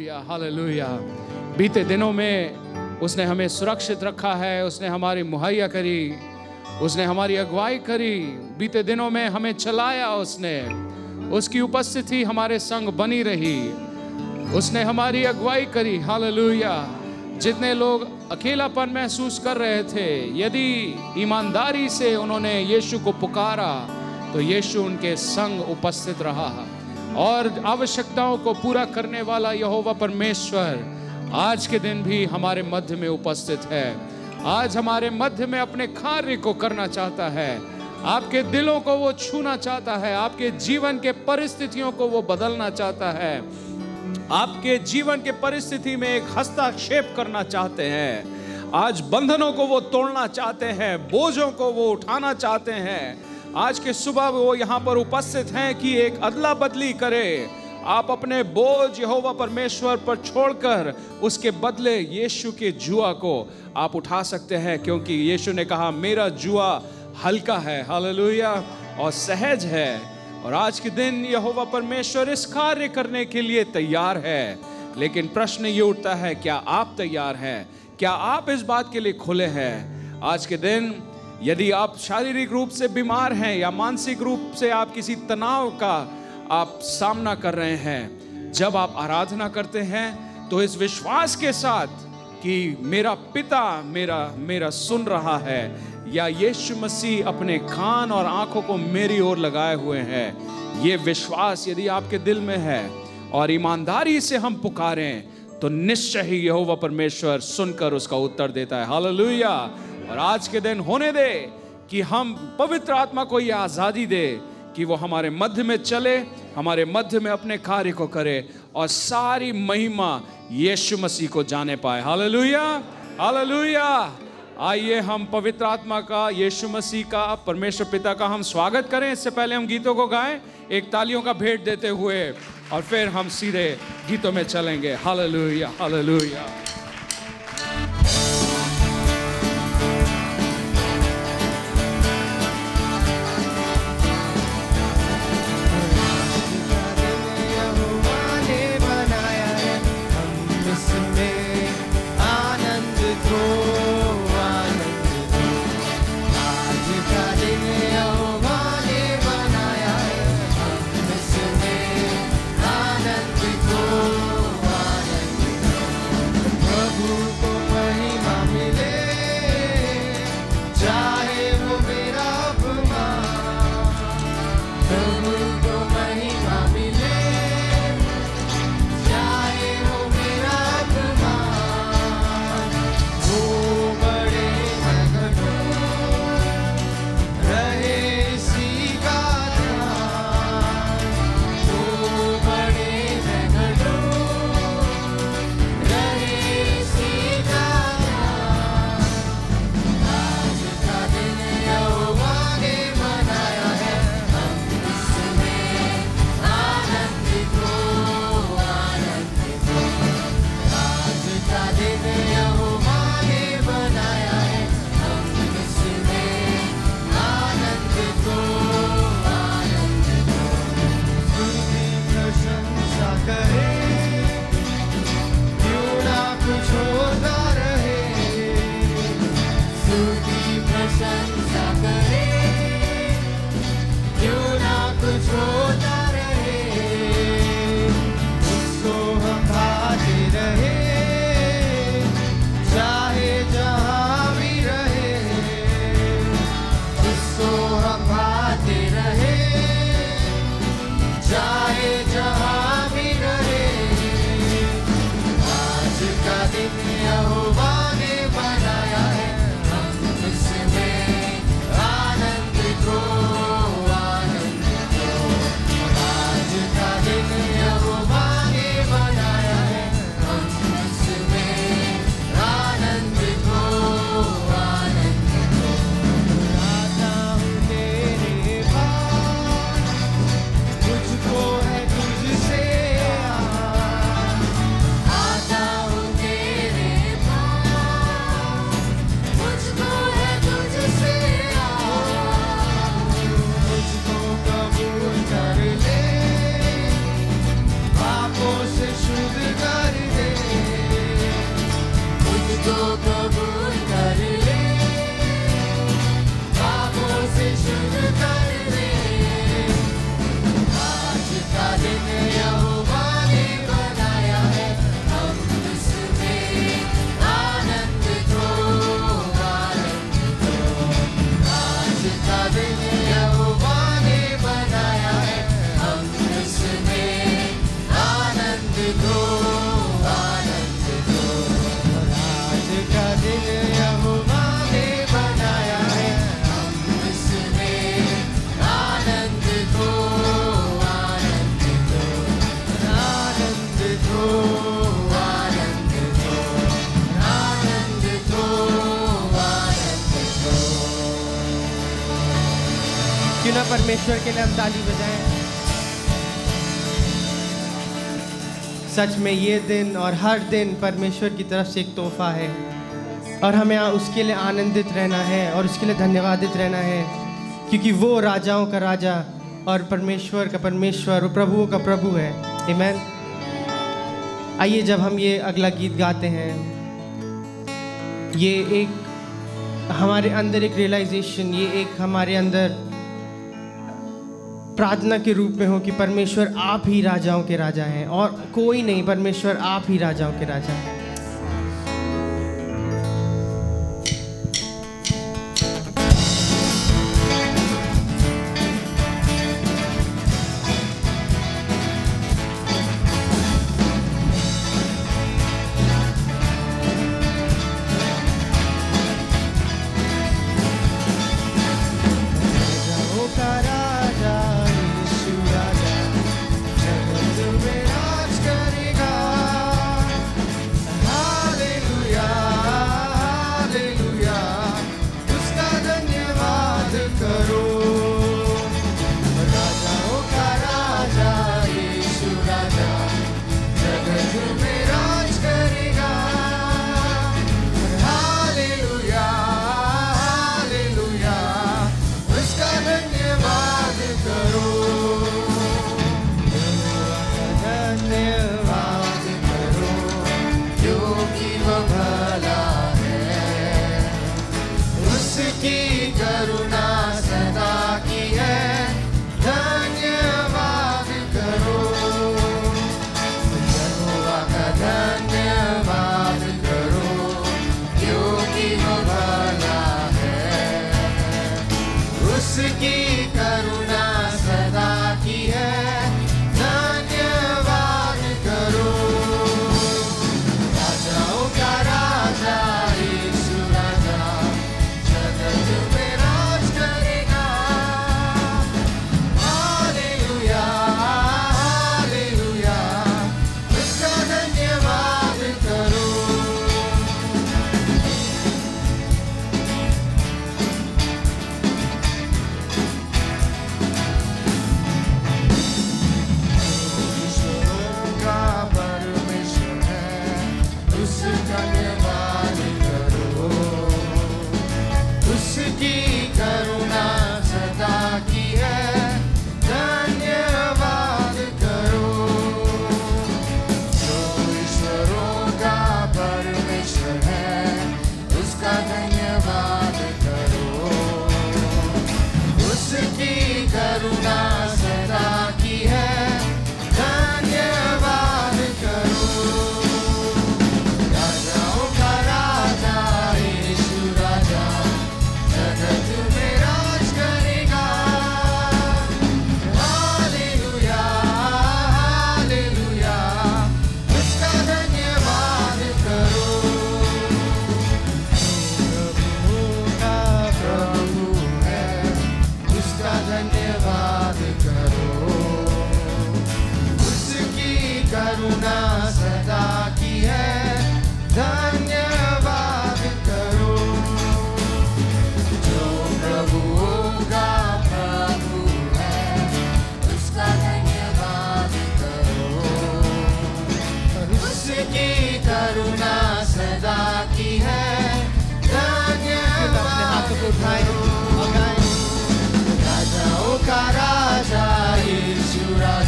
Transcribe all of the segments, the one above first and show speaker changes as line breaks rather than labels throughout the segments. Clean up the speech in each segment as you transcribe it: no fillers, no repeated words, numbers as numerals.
Hallelujah, hallelujah. बीते दिनों में उसने हमें सुरक्षित रखा है, उसने हमारी मुहैया करी, उसने हमारी अगुवाई करी, बीते दिनों में हमें चलाया उसने, उसकी उपस्थिति हमारे संग बनी रही, उसने हमारी अगुवाई करी। हालेलुया। जितने लोग अकेलापन महसूस कर रहे थे, यदि ईमानदारी से उन्होंने यीशु को पुकारा तो यीशु उनके संग उपस्थित रहा और आवश्यकताओं को पूरा करने वाला यहोवा परमेश्वर आज के दिन भी हमारे मध्य में उपस्थित है। आज हमारे मध्य में अपने कार्य को करना चाहता है, आपके दिलों को वो छूना चाहता है, आपके जीवन के परिस्थितियों को वो बदलना चाहता है, आपके जीवन के परिस्थिति में एक हस्तक्षेप करना चाहते हैं। आज बंधनों को वो तोड़ना चाहते हैं, बोझों को वो उठाना चाहते हैं। आज के सुबह वो यहाँ पर उपस्थित हैं कि एक अदला बदली करे। आप अपने बोझ यहोवा परमेश्वर पर छोड़कर उसके बदले यीशु के जुआ को आप उठा सकते हैं, क्योंकि यीशु ने कहा मेरा जुआ हल्का है, हालेलुया, और सहज है। और आज के दिन यहोवा परमेश्वर इस कार्य करने के लिए तैयार है। लेकिन प्रश्न ये उठता है, क्या आप तैयार हैं? क्या आप इस बात के लिए खुले हैं? आज के दिन यदि आप शारीरिक रूप से बीमार हैं या मानसिक रूप से आप किसी तनाव का आप सामना कर रहे हैं, जब आप आराधना करते हैं तो इस विश्वास के साथ कि मेरा पिता मेरा सुन रहा है, या यीशु मसीह अपने कान और आंखों को मेरी ओर लगाए हुए हैं, ये विश्वास यदि आपके दिल में है और ईमानदारी से हम पुकारें तो निश्चय ही यहोवा परमेश्वर सुनकर उसका उत्तर देता है। हालेलुया। और आज के दिन होने दे कि हम पवित्र आत्मा को यह आजादी दे कि वो हमारे मध्य में चले, हमारे मध्य में अपने कार्य को करे और सारी महिमा यीशु मसीह को जाने पाए। Hallelujah, hallelujah. आइए हम पवित्र आत्मा का, यीशु मसीह का, परमेश्वर पिता का हम स्वागत करें। इससे पहले हम गीतों को गाएं एक तालियों का भेंट देते हुए, और फिर हम सीधे गीतों में चलेंगे। Hallelujah, hallelujah.
दो, आनंद दो। आज का दिन यहोवा ने बनाया है, हम इसमें आनंद दो, आनंद दो, आनंद दो, आनंद दो, आनंद दो, आनंद दो। क्यों ना परमेश्वर के लिए हम ताली बजाएं। सच में ये दिन और हर दिन परमेश्वर की तरफ से एक तोहफा है और हमें उसके लिए आनंदित रहना है और उसके लिए धन्यवादित रहना है, क्योंकि वो राजाओं का राजा और परमेश्वर का परमेश्वर और प्रभुओं का प्रभु है। आमीन। आइए जब हम ये अगला गीत गाते हैं, ये एक हमारे अंदर एक रियलाइजेशन, ये एक हमारे अंदर प्रार्थना के रूप में हो कि परमेश्वर आप ही राजाओं के राजा हैं और कोई नहीं, परमेश्वर आप ही राजाओं के राजा हैं।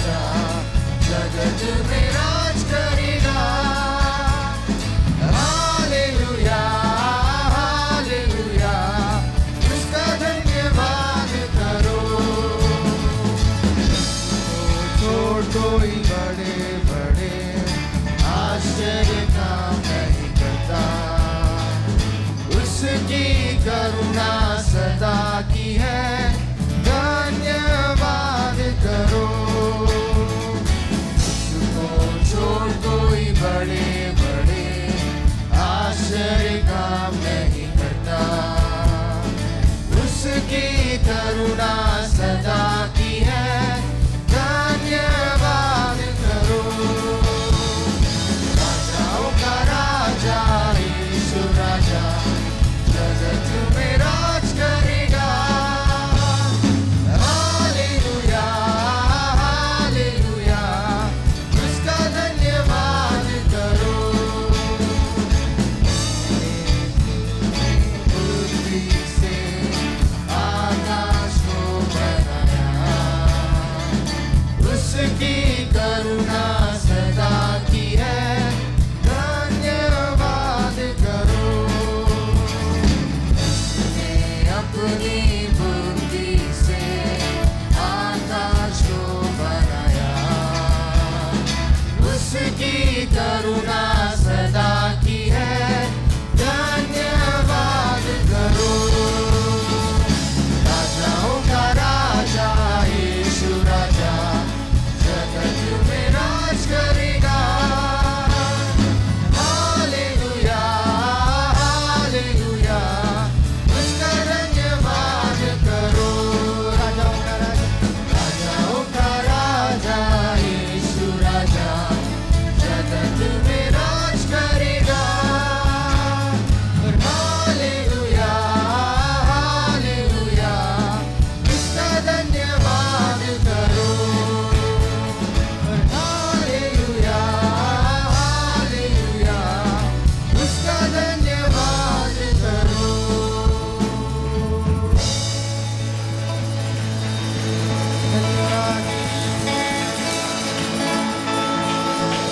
जगत में राज करेगा।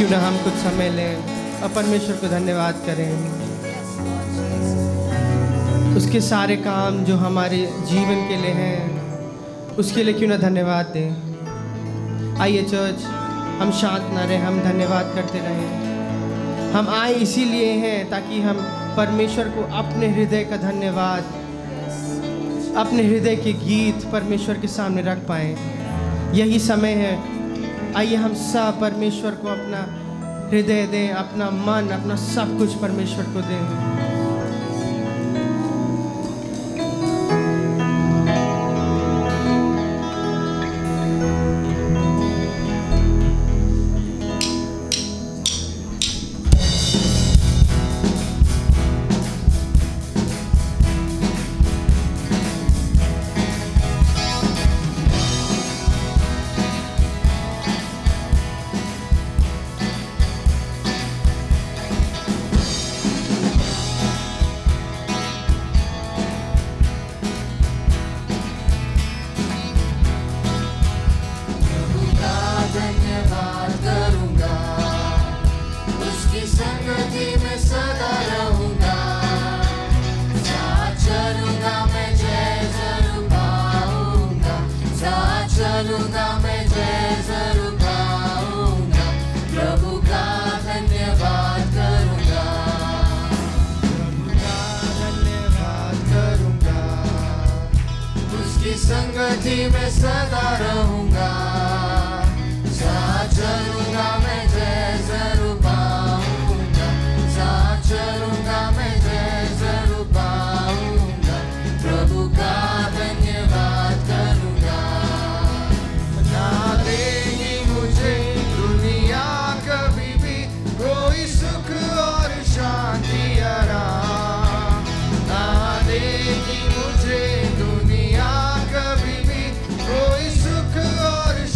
क्यों ना हम कुछ समय लें और परमेश्वर को धन्यवाद करें। उसके सारे काम जो हमारे जीवन के लिए हैं उसके लिए क्यों ना धन्यवाद दें। आइए चर्च, हम शांत ना रहें, हम धन्यवाद करते रहें। हम आए इसीलिए हैं ताकि हम परमेश्वर को अपने हृदय का धन्यवाद, अपने हृदय के गीत परमेश्वर के सामने रख पाएँ। यही समय है। आइए हम सब परमेश्वर को अपना हृदय दें, अपना मन, अपना सब कुछ परमेश्वर को दें।
संगति में सदा रहूंगा, साथ चलूंगा मैं जय जरूर पाऊंगा, साथ चलूंगा मैं जय जरूर पाऊंगा, प्रभु का धन्यवाद करूंगा। ना देगी मुझे दुनिया कभी भी कोई सुख और शांति आराम, ना देगी मुझे दुनिया कभी भी कोई सुख और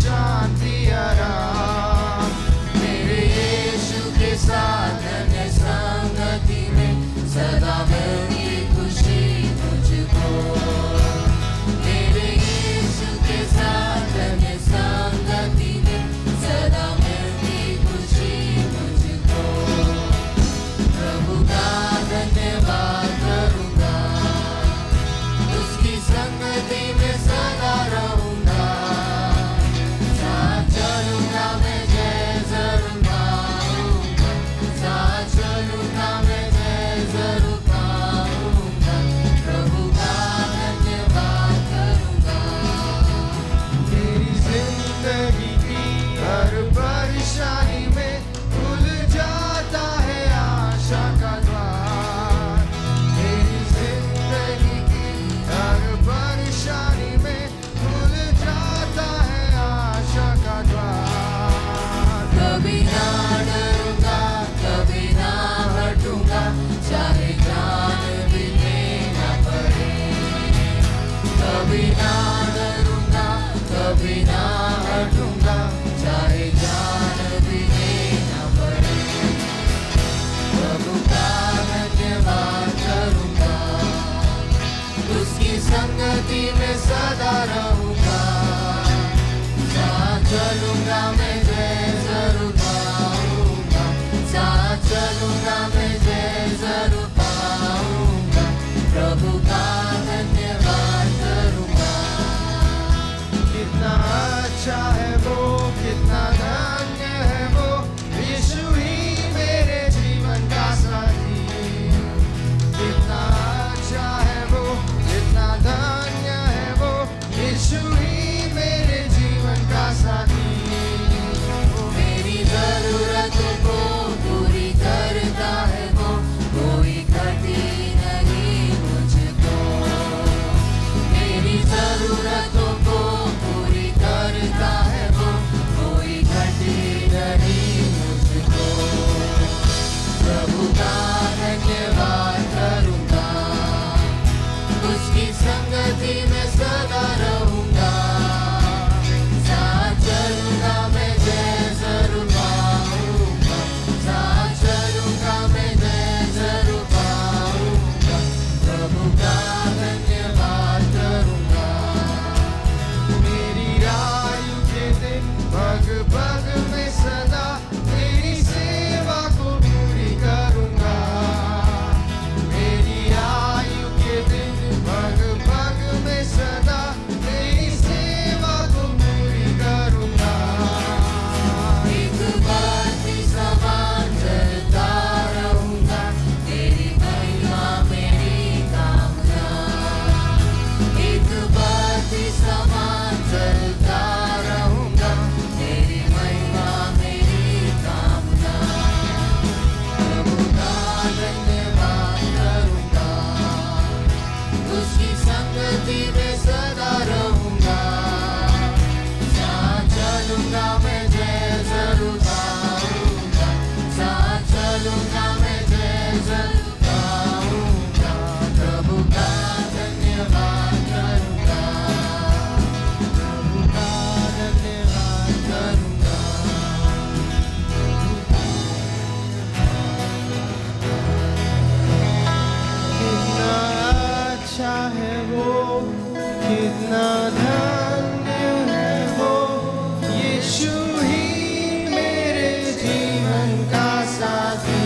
कितना धन्य है वो यीशु ही मेरे जीवन का साथी।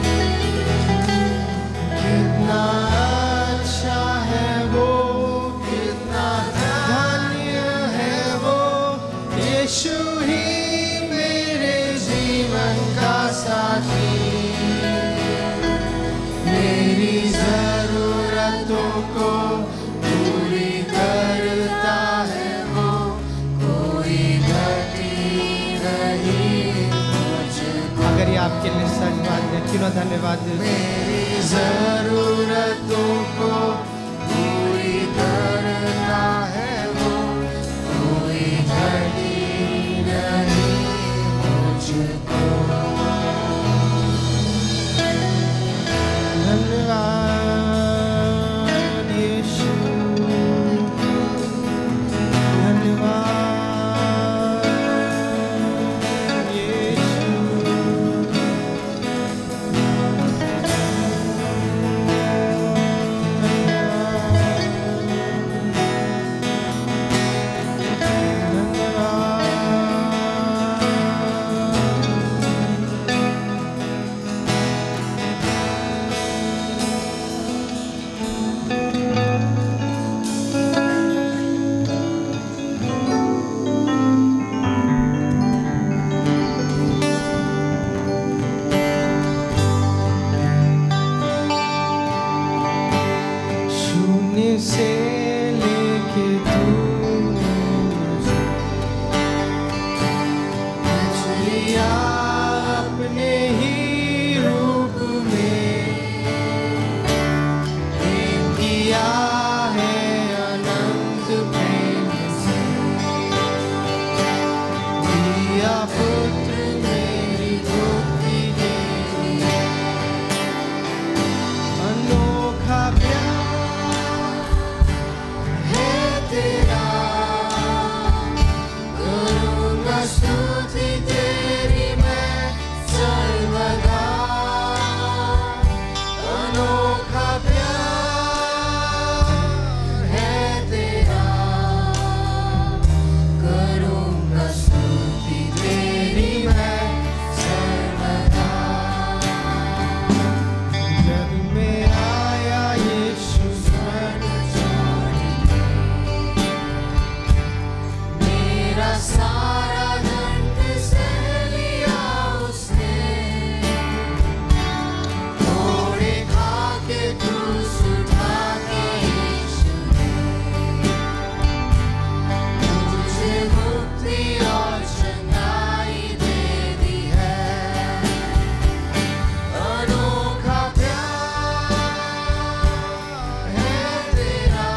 कितना अच्छा है वो, कितना धन्य है वो यीशु ही मेरे जीवन का साथी। मेरी जरूरतों को पूरी करता है वो, कोई घटी नहीं मुझको। अगर ये आपके लिए सच बात है, क्यों ना धन्यवाद दें। मेरी जरूरतों को पूरी करता है वो, कोई घटी नहीं मुझको। धन्यवाद यीशु, धन्यवाद यीशु। शून्य से लेके तूने मुझे लिया अपने ही रूप में। प्रेम किया है अनंत प्रेम से, दिया पुत्र मेरी मुक्ति के लिए। अनोखा प्यार है तेरा, करूँगा स्तुति तेरी मैं सर्वदा। अनोखा प्यार है तेरा, करूँगा स्तुति तेरी मैं सर्वदा। जब मैं आया यीशु स्वर्ग छोड़ के, मेरा सारा दंड सह लिया उसने। घोड़े खा के क्रूस उठा के यीशु ने मुझे मुक्ति और चंगाई दे दी है। अनोखा प्यार है तेरा,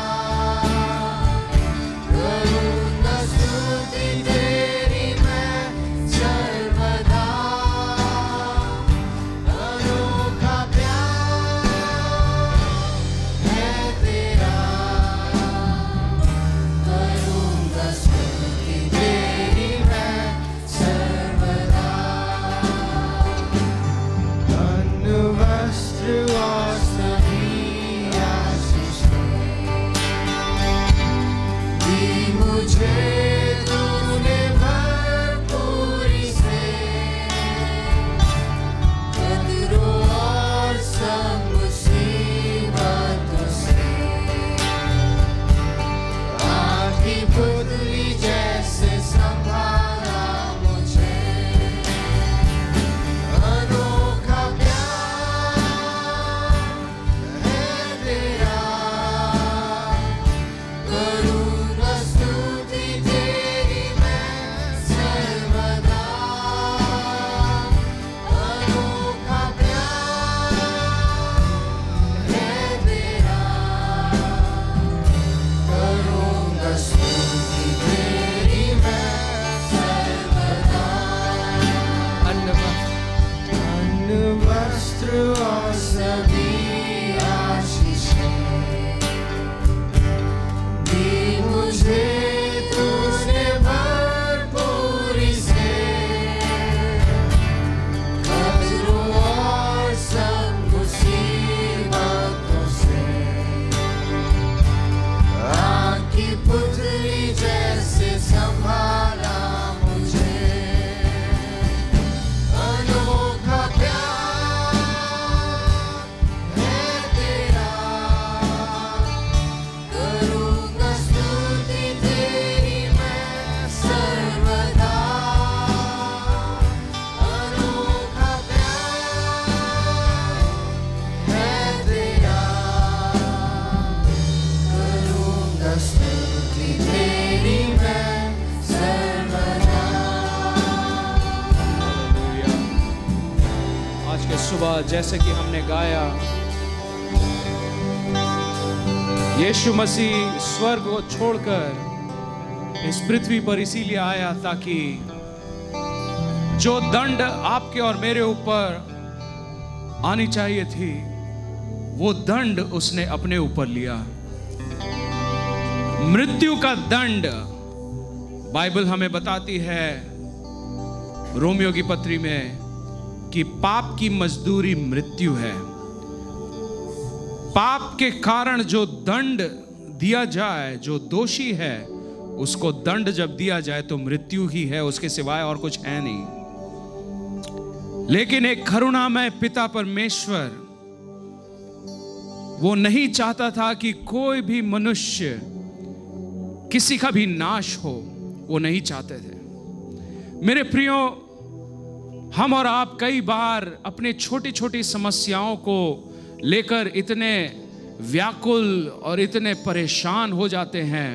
करूँगा स्तुति तेरी मैं सर्वदा। अनोखा प्यार है तेरा, करूँगा स्तुति तेरी मैं सर्वदा। धन वस्त्र और सभी आशीषें दी मुझे तूने भरपूरी से। कदरों और सब मुसीबतों से आँखी पुतली जैसे संभाला मुझे। अनोखा प्यार है तेरा, करूँगा स्तुति तेरी मैं सर्वदा। अनोखा प्यार है तेरा, करूँगा स्तुति तेरी मैं सर्वदा। अन्न वस्त्र और सभी आशीषें दी मुझे तूने भरपूरी से। कदरों और सब मुसीबतों से आँखी
आज के सुबह जैसे कि हमने गाया, यीशु मसीह स्वर्ग को छोड़कर इस पृथ्वी पर इसीलिए आया ताकि जो दंड आपके और मेरे ऊपर आनी चाहिए थी, वो दंड उसने अपने ऊपर लिया। मृत्यु का दंड बाइबल हमें बताती है रोमियो की पत्री में कि पाप की मजदूरी मृत्यु है। पाप के कारण जो दंड दिया जाए, जो दोषी है उसको दंड जब दिया जाए तो मृत्यु ही है, उसके सिवाय और कुछ है नहीं। लेकिन एक करुणामय पिता परमेश्वर वो नहीं चाहता था कि कोई भी मनुष्य किसी का भी नाश हो, वो नहीं चाहते थे। मेरे प्रियो, हम और आप कई बार अपने छोटी छोटी समस्याओं को लेकर इतने व्याकुल और इतने परेशान हो जाते हैं।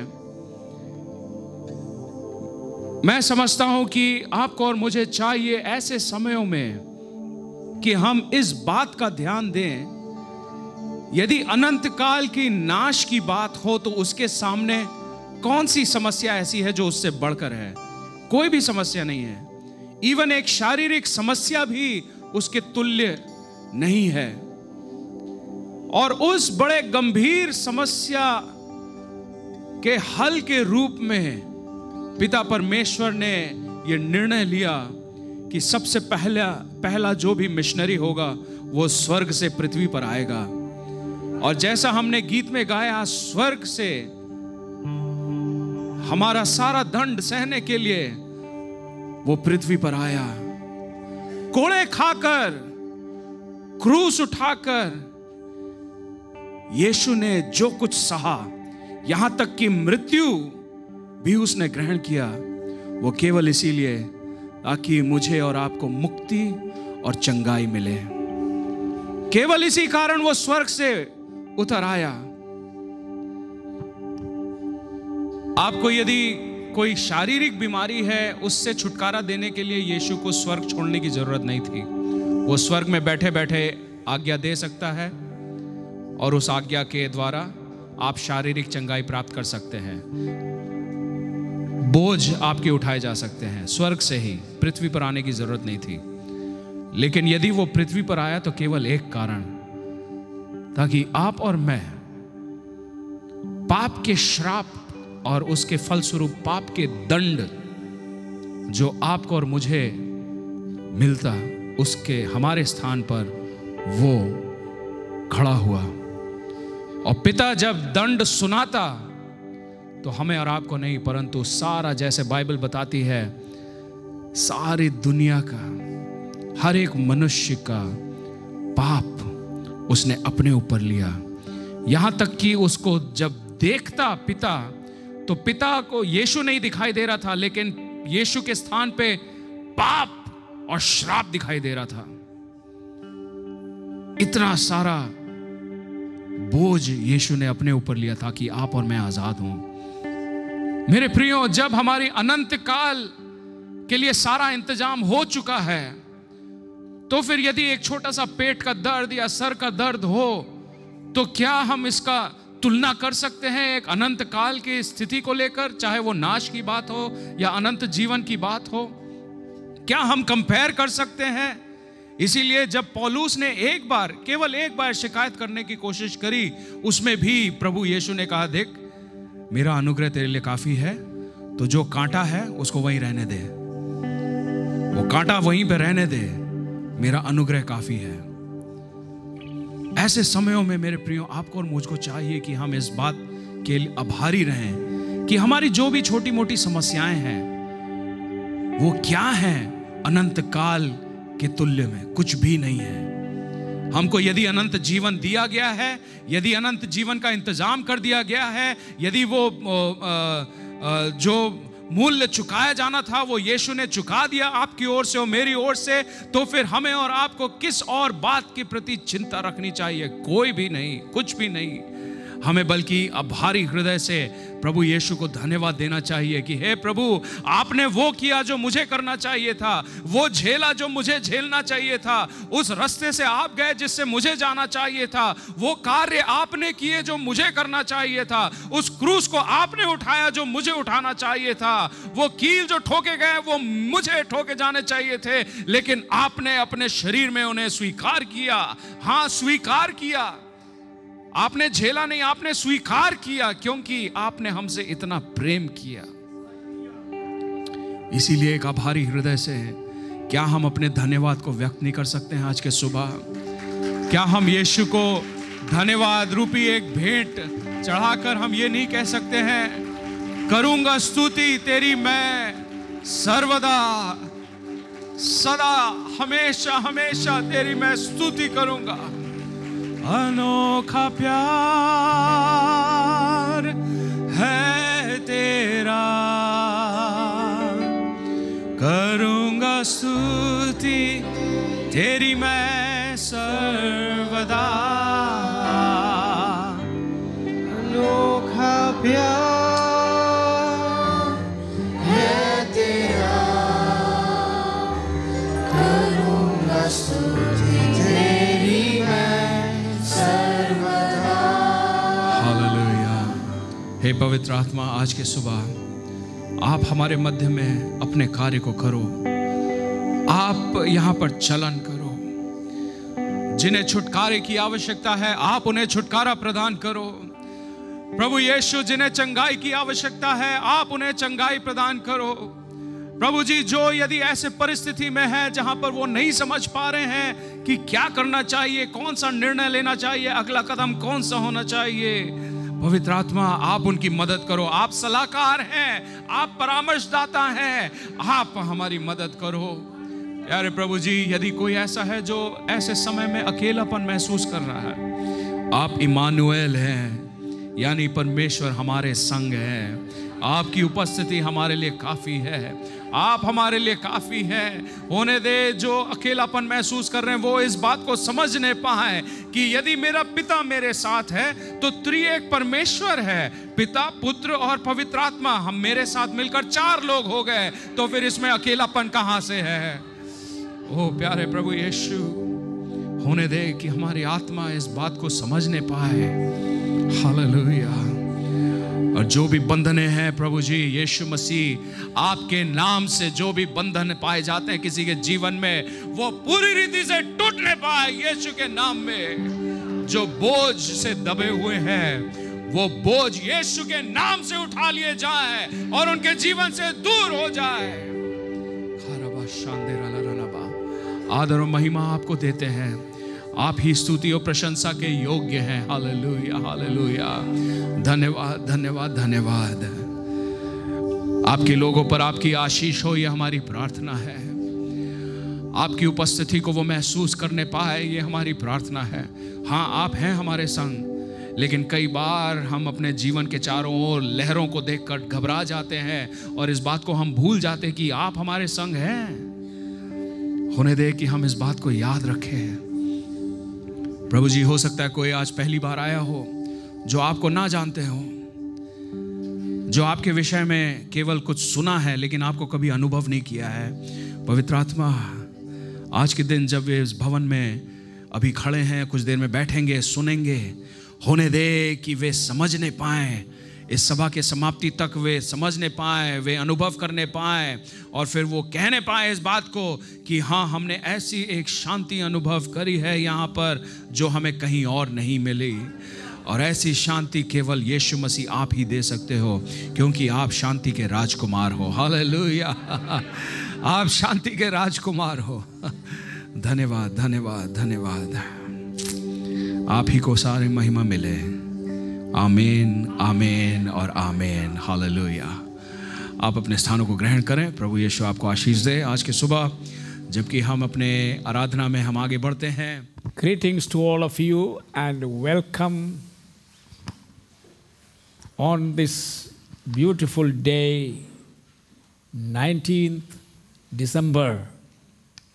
मैं समझता हूं कि आपको और मुझे चाहिए ऐसे समयों में कि हम इस बात का ध्यान दें, यदि अनंत काल की नाश की बात हो तो उसके सामने कौन सी समस्या ऐसी है जो उससे बढ़कर है? कोई भी समस्या नहीं है। इवन एक शारीरिक समस्या भी उसके तुल्य नहीं है। और उस बड़े गंभीर समस्या के हल के रूप में पिता परमेश्वर ने यह निर्णय लिया कि सबसे पहला जो भी मिशनरी होगा वो स्वर्ग से पृथ्वी पर आएगा। और जैसा हमने गीत में गाया, स्वर्ग से हमारा सारा दंड सहने के लिए वो पृथ्वी पर आया। कोड़े खाकर, क्रूस उठाकर यीशु ने जो कुछ सहा, यहां तक कि मृत्यु भी उसने ग्रहण किया, वो केवल इसीलिए ताकि मुझे और आपको मुक्ति और चंगाई मिले। केवल इसी कारण वो स्वर्ग से उतर आया। आपको यदि कोई शारीरिक बीमारी है, उससे छुटकारा देने के लिए यीशु को स्वर्ग छोड़ने की जरूरत नहीं थी। वो स्वर्ग में बैठे बैठे आज्ञा दे सकता है और उस आज्ञा के द्वारा आप शारीरिक चंगाई प्राप्त कर सकते हैं। बोझ आपके उठाए जा सकते हैं। स्वर्ग से ही, पृथ्वी पर आने की जरूरत नहीं थी। लेकिन यदि वो पृथ्वी पर आया तो केवल एक कारण, ताकि आप और मैं पाप के श्राप और उसके फलस्वरूप पाप के दंड जो आपको और मुझे मिलता, उसके हमारे स्थान पर वो खड़ा हुआ। और पिता जब दंड सुनाता तो हमें और आपको नहीं, परंतु सारा, जैसे बाइबल बताती है, सारी दुनिया का, हर एक मनुष्य का पाप उसने अपने ऊपर लिया। यहां तक कि उसको जब देखता पिता, तो पिता को यीशु नहीं दिखाई दे रहा था, लेकिन यीशु के स्थान पे पाप और श्राप दिखाई दे रहा था। इतना सारा बोझ यीशु ने अपने ऊपर लिया ताकि आप और मैं आजाद हों। मेरे प्रियो, जब हमारी अनंत काल के लिए सारा इंतजाम हो चुका है, तो फिर यदि एक छोटा सा पेट का दर्द या सर का दर्द हो, तो क्या हम इसका तुलना कर सकते हैं एक अनंत काल की स्थिति को लेकर? चाहे वो नाश की बात हो या अनंत जीवन की बात हो, क्या हम कंपेयर कर सकते हैं? इसीलिए जब पौलुस ने केवल एक बार शिकायत करने की कोशिश करी, उसमें भी प्रभु यीशु ने कहा, देख मेरा अनुग्रह तेरे लिए काफी है, तो जो कांटा है उसको वहीं रहने दे, वो कांटा वहीं पे रहने दे, मेरा अनुग्रह काफी है। ऐसे समयों में मेरे प्रियो, आपको और मुझको चाहिए कि हम इस बात के लिए आभारी रहें कि हमारी जो भी छोटी मोटी समस्याएं हैं वो क्या हैं अनंत काल के तुल्य में? कुछ भी नहीं है। हमको यदि अनंत जीवन दिया गया है, यदि अनंत जीवन का इंतजाम कर दिया गया है, यदि वो जो मूल्य चुकाया जाना था वो यीशु ने चुका दिया आपकी ओर से और मेरी ओर से, तो फिर हमें और आपको किस और बात के प्रति चिंता रखनी चाहिए? कोई भी नहीं, कुछ भी नहीं। हमें बल्कि आभारी हृदय से प्रभु यीशु को धन्यवाद देना चाहिए कि हे प्रभु, आपने वो किया जो मुझे करना चाहिए था, वो झेला जो मुझे झेलना चाहिए था, उस रास्ते से आप गए जिससे मुझे जाना चाहिए था, वो कार्य आपने किए जो मुझे करना चाहिए था, उस क्रूस को आपने उठाया जो मुझे उठाना चाहिए था, वो कील जो ठोके गए वो मुझे ठोके जाने चाहिए थे, लेकिन आपने अपने शरीर में उन्हें स्वीकार किया। हाँ, स्वीकार किया। आपने झेला नहीं, आपने स्वीकार किया, क्योंकि आपने हमसे इतना प्रेम किया। इसीलिए एक आभारी हृदय से क्या हम अपने धन्यवाद को व्यक्त नहीं कर सकते हैं आज के सुबह? क्या हम यीशु को धन्यवाद रूपी एक भेंट चढ़ाकर हम ये नहीं कह सकते हैं, करूंगा स्तुति तेरी मैं सर्वदा, सदा, हमेशा हमेशा तेरी मैं स्तुति करूंगा। अनोखा प्यार है तेरा, करूंगा स्तुति तेरी मैं सर्वदा।
अनोखा प्यार
है तेरा, करूंगा स्तुति तेरी मैं सर्वदा।
हालेलुया। हे पवित्र आत्मा, आज के सुबह आप हमारे मध्य में अपने कार्य को करो। आप यहाँ पर चलन करो। जिन्हें छुटकारे की आवश्यकता है आप उन्हें छुटकारा प्रदान करो। प्रभु यीशु, जिन्हें चंगाई की आवश्यकता है आप उन्हें चंगाई प्रदान करो। प्रभु जी, जो यदि ऐसे परिस्थिति में है जहां पर वो नहीं समझ पा रहे हैं कि क्या करना चाहिए, कौन सा निर्णय लेना चाहिए, अगला कदम कौन सा होना चाहिए, पवित्र आत्मा आप उनकी मदद करो। आप सलाहकार हैं, आप परामर्शदाता हैं, आप हमारी मदद करो। प्यारे प्रभु जी, यदि कोई ऐसा है जो ऐसे समय में अकेलापन महसूस कर रहा है, आप इमानुएल हैं, यानी परमेश्वर हमारे संग है। आपकी उपस्थिति हमारे लिए काफी है, आप हमारे लिए काफी हैं। होने दे जो अकेलापन महसूस कर रहे हैं वो इस बात को समझ नहीं पाए कि यदि मेरा पिता मेरे साथ है तो त्रिएक परमेश्वर है, पिता, पुत्र और पवित्र आत्मा, हम मेरे साथ मिलकर 4 लोग हो गए, तो फिर इसमें अकेलापन कहां से है? ओ प्यारे प्रभु यीशु, होने दे कि हमारी आत्मा इस बात को समझने पाए। हालेलुया। और जो भी बंधने हैं प्रभु जी, यीशु मसीह आपके नाम से जो भी बंधन पाए जाते हैं किसी के जीवन में, वो पूरी रीति से टूटने पाए यीशु के नाम में। जो बोझ से दबे हुए हैं वो बोझ यीशु के नाम से उठा लिए जाए और उनके जीवन से दूर हो जाए। आदर और महिमा आपको देते हैं, आप ही स्तुति और प्रशंसा के योग्य हैं। Hallelujah, hallelujah. धन्यवाद, धन्यवाद, धन्यवाद। आपके लोगों पर आपकी आशीष हो, यह हमारी प्रार्थना है। आपकी उपस्थिति को वो महसूस करने पाए, ये हमारी प्रार्थना है। हाँ, आप हैं हमारे संग, लेकिन कई बार हम अपने जीवन के चारों ओर लहरों को देखकर घबरा जाते हैं और इस बात को हम भूल जाते हैं कि आप हमारे संग हैं। होने दे कि हम इस बात को याद रखें। प्रभु जी, हो सकता है कोई आज पहली बार आया हो जो आपको ना जानते हो, जो आपके विषय में केवल कुछ सुना है लेकिन आपको कभी अनुभव नहीं किया है। पवित्र आत्मा, आज के दिन जब वे इस भवन में अभी खड़े हैं, कुछ देर में बैठेंगे, सुनेंगे, होने दे कि वे समझने पाएं, इस सभा के समाप्ति तक वे समझने पाएं, वे अनुभव करने पाएं और फिर वो कहने पाएं इस बात को कि हाँ, हमने ऐसी एक शांति अनुभव करी है यहाँ पर जो हमें कहीं और नहीं मिली। और ऐसी शांति केवल यीशु मसीह आप ही दे सकते हो, क्योंकि आप शांति के राजकुमार हो। हालेलुया, आप शांति के राजकुमार हो। धन्यवाद, धन्यवाद, धन्यवाद। आप ही को सारी महिमा मिले। आमीन, आमीन और आमीन। हालेलुया। आप अपने स्थानों को ग्रहण करें। प्रभु यीशु आपको आशीष दे। आज के सुबह जबकि हम अपने आराधना में हम आगे बढ़ते हैं,
Greetings to all of you and welcome on this beautiful day, 19th December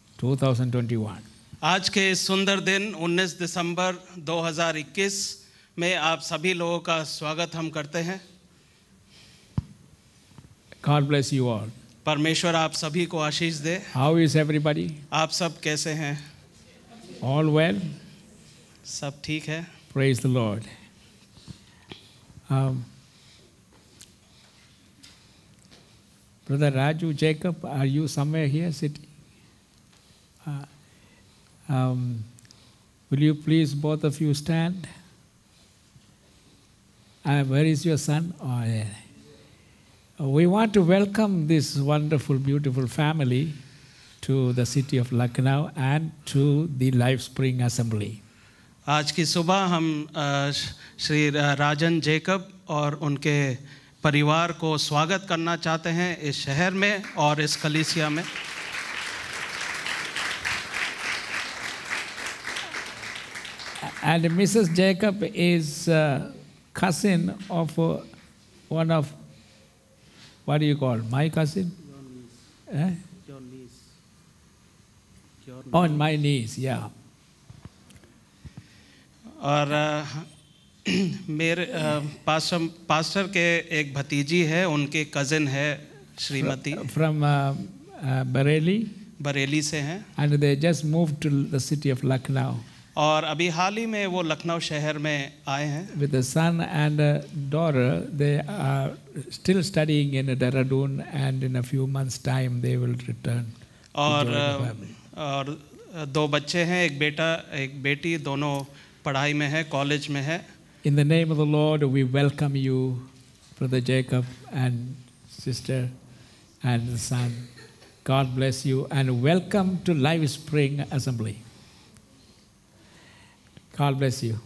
2021.
आज के सुंदर दिन 19 दिसंबर 2021 में आप सभी लोगों का स्वागत हम करते हैं।
God bless you all.
परमेश्वर आप सभी को आशीष दे।
How is everybody?
आप सब कैसे हैं?
All well?
सब ठीक है?
Praise the Lord. Brother Raju, Jacob, are you somewhere here sitting? Will you please both of you stand? Where is your son? Oh, yeah. We want to welcome this wonderful, beautiful family to the city of Lucknow and to the Life Spring Assembly.
आज की सुबह हम श्री राजन Jacob और उनके परिवार को स्वागत करना चाहते हैं इस शहर में और इस कलीसिया में।
And Mrs. Jacob is cousin of one of, what do you call, my cousin?
Your niece.
Oh, my niece, yeah.
और मेरे पास्टर के एक भतीजी है, उनके कज़न है श्रीमती।
From Bareilly.
बरेली से हैं।
And they just moved to the city of Lucknow.
और अभी हाल ही में वो लखनऊ शहर में आए हैं।
With a son and a daughter, they are still studying in Dehradun, and in a few months' time they will return.
और दो बच्चे हैं, एक बेटा एक बेटी, दोनों पढ़ाई में है, कॉलेज में है।
In the name of the Lord, we welcome you, Brother Jacob and sister and the son. God bless you and welcome to Life Spring Assembly. God bless you.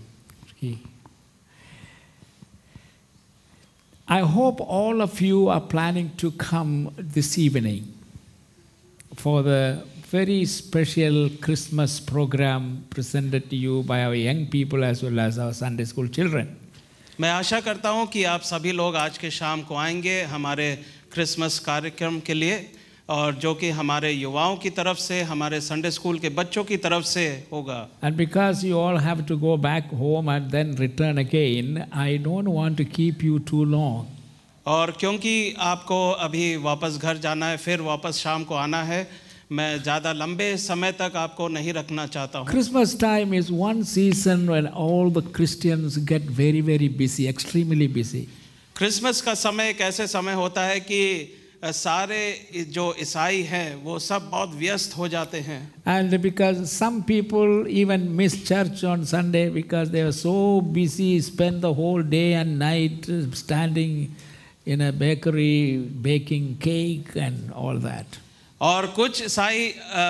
I hope all of you are planning to come this evening for the very special Christmas program presented to you by our young people as well as our Sunday school children.
मैं आशा करता हूं कि आप सभी लोग आज के शाम को आएंगे हमारे क्रिसमस कार्यक्रम के लिए, और जो कि हमारे युवाओं की तरफ से, हमारे संडे स्कूल के बच्चों की तरफ से होगा।
And because you all have to go back home and then return again, I don't want to keep you too long.
और क्योंकि आपको अभी वापस घर जाना है, फिर वापस शाम को आना है, मैं ज़्यादा लंबे समय तक आपको नहीं रखना चाहता हूँ।
Christmas time is one season when all the Christians get very, very busy, extremely busy.
Christmas का समय एक ऐसे समय होता है कि सारे जो ईसाई हैं वो सब बहुत व्यस्त हो जाते हैं।
And because some people even miss church on Sunday because they are so busy, spend the whole day and night standing in a bakery baking cake and all that.
और कुछ ईसाई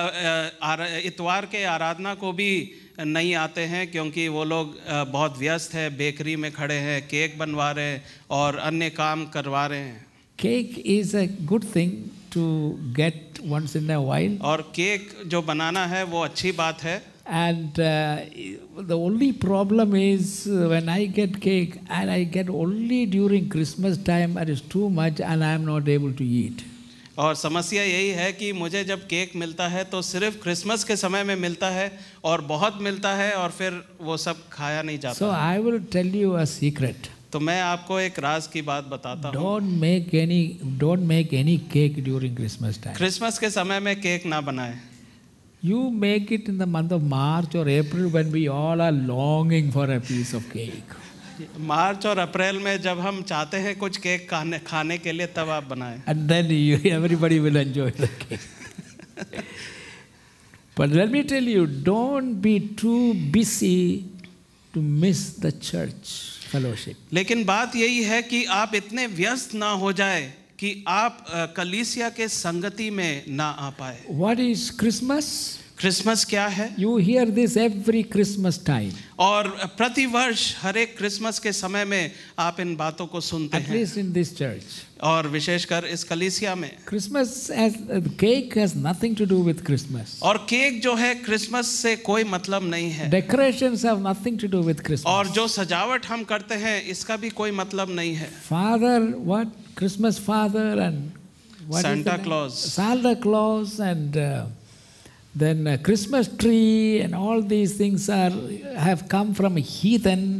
इतवार के आराधना को भी नहीं आते हैं क्योंकि वो लोग बहुत व्यस्त है, बेकरी में खड़े हैं, केक बनवा रहे हैं और अन्य काम करवा रहे हैं।
Cake is a good thing to get once in a while.
और केक जो बनाना है वो अच्छी बात है।
And the only problem is when I get cake and I get only during Christmas time, it is too much and I am not able to eat.
और समस्या यही है कि मुझे जब केक मिलता है तो सिर्फ क्रिसमस के समय में मिलता है और बहुत मिलता है और फिर वो सब खाया नहीं जाता।
So I will tell you a secret.
तो मैं आपको एक राज की बात बताता हूँ।
Don't make any cake during Christmas time.
Christmas के समय में केक ना बनाएं।
You make it in the month of March or April when we all are longing for a piece of cake.
मार्च और अप्रैल में जब हम चाहते हैं कुछ केक खाने के लिए, तब आप बनाएं।
And then everybody will enjoy the cake. But let me tell you, don't be too busy to miss the church fellowship.
लेकिन बात यही है कि आप इतने व्यस्त ना हो जाए कि आप कलीसिया के संगति में ना आ पाए।
What is Christmas?
क्रिसमस क्या है?
You hear this every Christmas time.
और प्रति वर्ष हर एक क्रिसमस के समय में आप इन बातों को सुनते हैं।
At least in this church.
और विशेषकर इस कलीसिया में।
Christmas cake has nothing to do with Christmas.
और केक जो है क्रिसमस से कोई मतलब नहीं है।
Decorations have nothing to do with Christmas.
और जो सजावट हम करते हैं इसका भी कोई मतलब नहीं है।
Father, what? Christmas father and what
Santa Claus.
Santa Claus and then a Christmas tree and all these things have come from heathen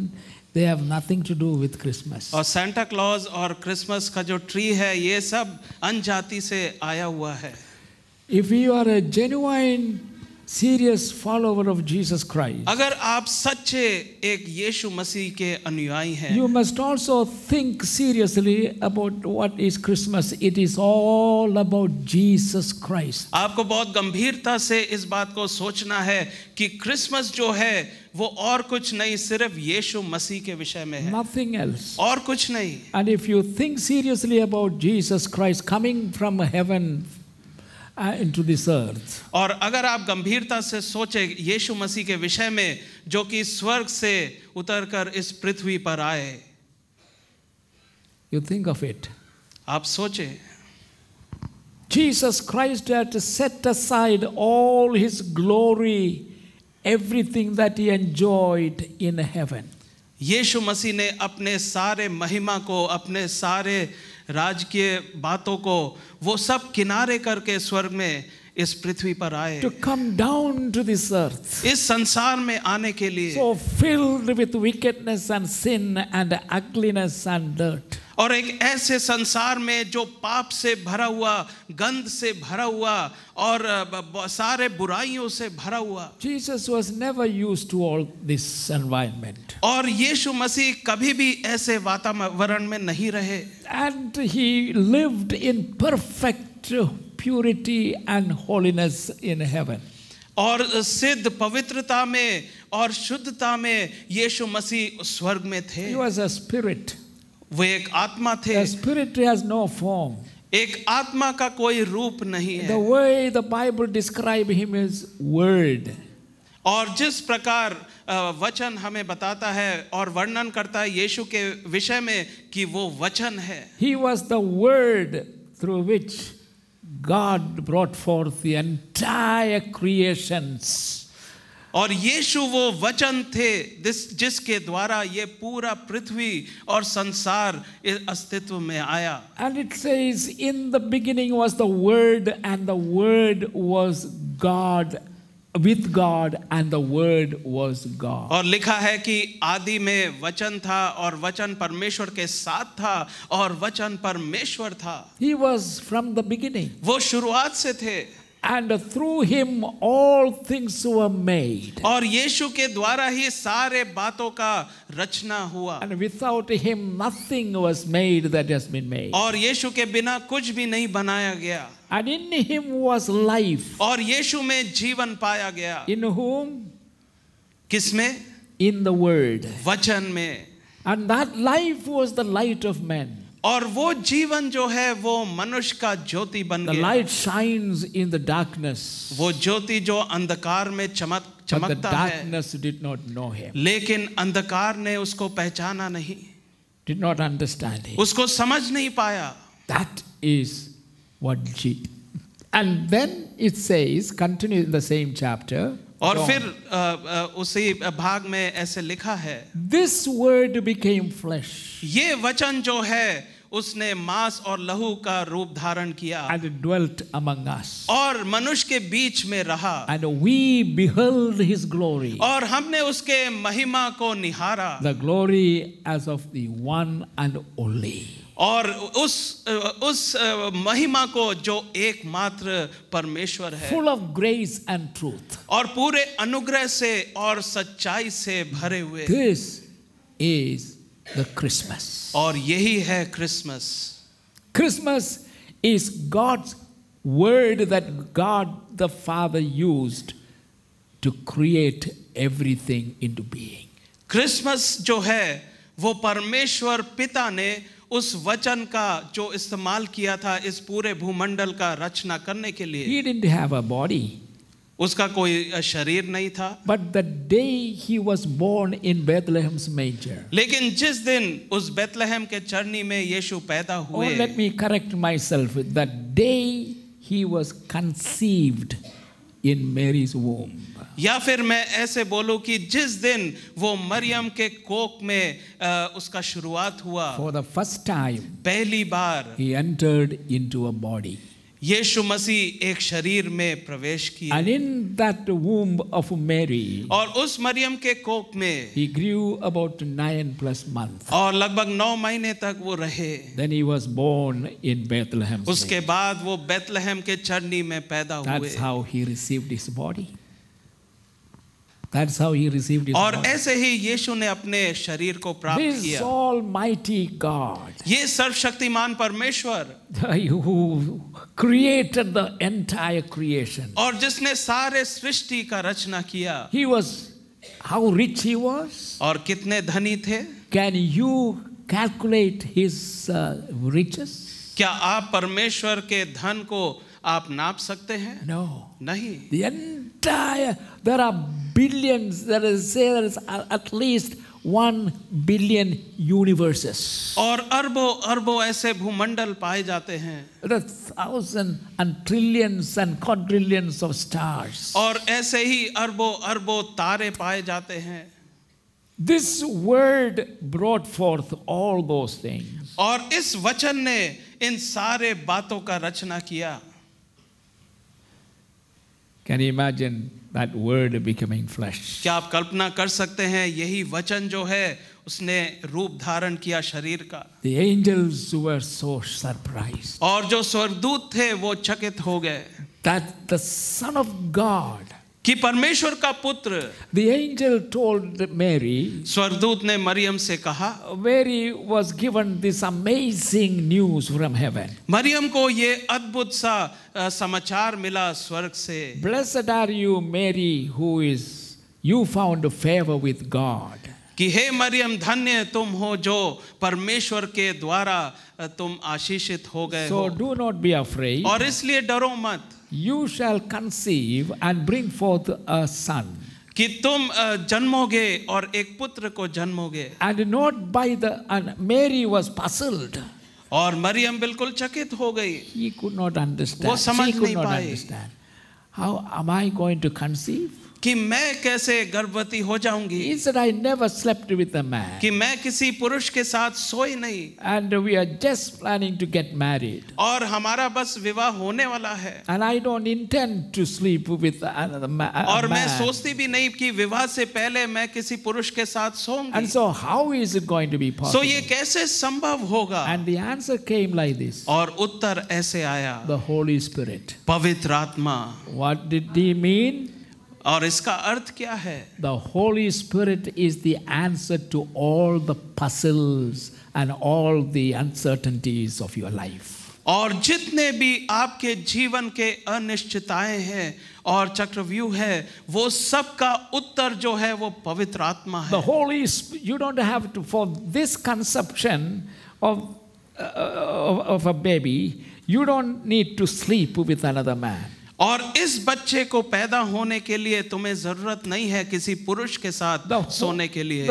they have nothing to do with Christmas.
और सेंटा क्लॉज और Christmas का जो tree है ये सब अनजाति से आया हुआ है।
If you are a genuine, serious follower of Jesus Christ,
अगर आप सच्चे एक यीशु मसीह के अनुयायी हैं,
you must also think seriously about what is Christmas. It is all about Jesus Christ.
आपको बहुत गंभीरता से इस बात को सोचना है कि क्रिसमस जो है वो और कुछ नहीं, सिर्फ यीशु मसीह के विषय में है,
Nothing else.
और कुछ नहीं।
And if you think seriously about Jesus Christ coming from heaven into this earth,
और अगर आप गंभीरता से सोचे यीशु मसीह के विषय में जो कि स्वर्ग से उतरकर इस पृथ्वी पर आए,
you think of it.
आप सोचे
Jesus Christ had to set aside all his glory, everything that he enjoyed in heaven.
यीशु मसीह ने अपने सारे महिमा को, अपने सारे राजकीय बातों को वो सब किनारे करके स्वर्ग में इस पृथ्वी पर आए,
To come down to this earth,
इस संसार में आने के लिए,
so filled with wickedness and sin and ugliness and dirt.
और एक ऐसे संसार में जो पाप से भरा हुआ, गंध से भरा हुआ और सारे बुराइयों से भरा हुआ।
Jesus was never used to all this environment.
और यीशु मसीह कभी भी ऐसे वातावरण में नहीं रहे,
And he lived in perfect purity and holiness in heaven.
और सिद्ध पवित्रता में और शुद्धता में यीशु मसीह स्वर्ग में थे।
He was a spirit.
वो एक आत्मा थे।
A spirit has no form.
एक आत्मा का कोई रूप नहीं
The
है।
way the Bible describes him is word.
और जिस प्रकार वचन हमें बताता है और वर्णन करता है यीशु के विषय में कि वो वचन है।
He was the word through which God brought forth the entire creations.
और यीशु वो वचन थे जिसके द्वारा ये पूरा पृथ्वी और संसार अस्तित्व में आया।
And it says, in the beginning was the Word, and the Word was God, with God, and the Word was God.
और लिखा है कि आदि में वचन था और वचन परमेश्वर के साथ था और वचन परमेश्वर था।
He was from the beginning.
वो शुरुआत से थे।
And through him all things were made.
और यीशु के द्वारा ही सारे बातों का रचना हुआ।
And without him nothing was made that has been made.
और यीशु के बिना कुछ भी नहीं बनाया गया।
And in him was life.
और यीशु में जीवन पाया गया।
In whom?
किसमें?
In the Word.
वचन में।
And that life was the light of men.
और वो जीवन जो है वो मनुष्य का ज्योति बन
The
गया।
light shines in the darkness.
वो ज्योति जो अंधकार में
But the
चमकता है,
darkness did not know him.
लेकिन अंधकार ने उसको पहचाना नहीं,
Did not understand him.
उसको समझ नहीं पाया।
That is what Jesus. And then it says, continue in the same chapter.
और
John,
फिर उसी भाग में ऐसे लिखा है,
this word became flesh
ये वचन जो है उसने मांस और लहू का रूप धारण किया
and dwelt among us.
और मनुष्य के बीच में रहा,
And we beheld his glory.
और हमने उसके महिमा को निहारा,
The glory as of the one and only.
और उस महिमा को जो एकमात्र परमेश्वर है,
Full of grace and truth.
और पूरे अनुग्रह से और सच्चाई से भरे हुए।
This is the Christmas.
और यही है Christmas.
Christmas is God's word that God the Father used to create everything into being.
Christmas जो है वो परमेश्वर पिता ने उस वचन का जो इस्तेमाल किया था इस पूरे भूमंडल का रचना करने के लिए।
He didn't have a body.
उसका कोई शरीर नहीं था,
But the day he was born in Bethlehem's manger.
लेकिन जिस दिन उस बेतलहम के चरनी में यीशु पैदा
Oh,
हुए,
let me correct myself. That day he was conceived in Mary's womb.
या फिर मैं ऐसे बोलूं कि जिस दिन वो मरियम के कोख में उसका शुरुआत हुआ,
For the first time,
पहली बार
he entered into a body.
यीशु मसीह एक शरीर में प्रवेश किए
And in that womb of Mary,
और उस मरियम के कोख में
he grew about 9+ months.
और लगभग 9 महीने तक वो रहे।
Then he was born in Bethlehem.
उसके बाद वो बेथलेहम के चरनी में पैदा
That's
हुए
how he received his body. That's how he received his
और
body.
ऐसे ही यीशु ने अपने शरीर को प्राप्त
This
किया।
Almighty God,
ये सर्वशक्तिमान परमेश्वर
who created the entire creation,
और जिसने सारे सृष्टि का रचना किया,
he was, how rich he was.
और कितने धनी थे।
Can you calculate his riches?
क्या आप परमेश्वर के धन को आप नाप सकते हैं?
No.
नहीं।
The entire, there are billions, there is at least 1 billion universes.
और अरबों अरबों ऐसे भूमंडल पाए जाते हैं।
There are thousands and trillions and quadrillions of stars.
और ऐसे ही अरबों अरबों तारे पाए जाते हैं।
This word brought forth all those things.
और इस वचन ने इन सारे बातों का रचना किया।
Can you imagine that word becoming flesh?
क्या आप कल्पना कर सकते हैं यही वचन जो है उसने रूप धारण किया शरीर का।
The angels were so surprised
और जो स्वर्गदूत थे वो चकित हो गए
that the Son of God,
कि परमेश्वर का पुत्र,
the angel told Mary,
स्वर्गदूत ने मरियम से कहा,
Mary was given this amazing news from heaven.
Maryam को ये अद्भुत सा समाचार मिला स्वर्ग से।
Blessed are you, Mary, you found favor with God.
कि हे मरियम धन्य तुम हो जो परमेश्वर के द्वारा तुम आशीषित हो गए
So
हो
do not be afraid.
और इसलिए डरो मत
You shall conceive and bring forth a son.
कि तुम जन्मोगे और एक पुत्र को जन्मोगे।
And not by the, and Mary was puzzled.
और मरियम बिल्कुल चकित हो गई।
He could not understand.
वो समझ
She could
नहीं
not
pi.
understand. How am I going to conceive?
कि मैं कैसे गर्भवती हो जाऊंगी।
He said, I never slept with a man.
कि मैं किसी पुरुष के साथ सोई नहीं।
And we are just planning to get married.
और हमारा बस विवाह होने वाला है।
And I don't intend to sleep with another
और मैं
man.
सोचती भी नहीं कि विवाह से पहले मैं किसी पुरुष के साथ सोऊंगी।
And so how is it going to be possible?
तो ये कैसे संभव होगा?
And the answer came like this.
और उत्तर ऐसे आया,
The Holy Spirit.
पवित्र आत्मा।
What did he mean?
और इसका अर्थ क्या है?
The Holy Spirit is the answer to all the puzzles and all the uncertainties of your life.
और जितने भी आपके जीवन के अनिश्चितताएं हैं और चक्रव्यूह है, वो सब का उत्तर जो है वो पवित्र आत्मा है।
The Holy Spirit, you don't have to, for this conception of a baby, you don't need to sleep with another man.
और इस बच्चे को पैदा होने के लिए तुम्हें जरूरत नहीं है किसी पुरुष के साथ सोने के लिए।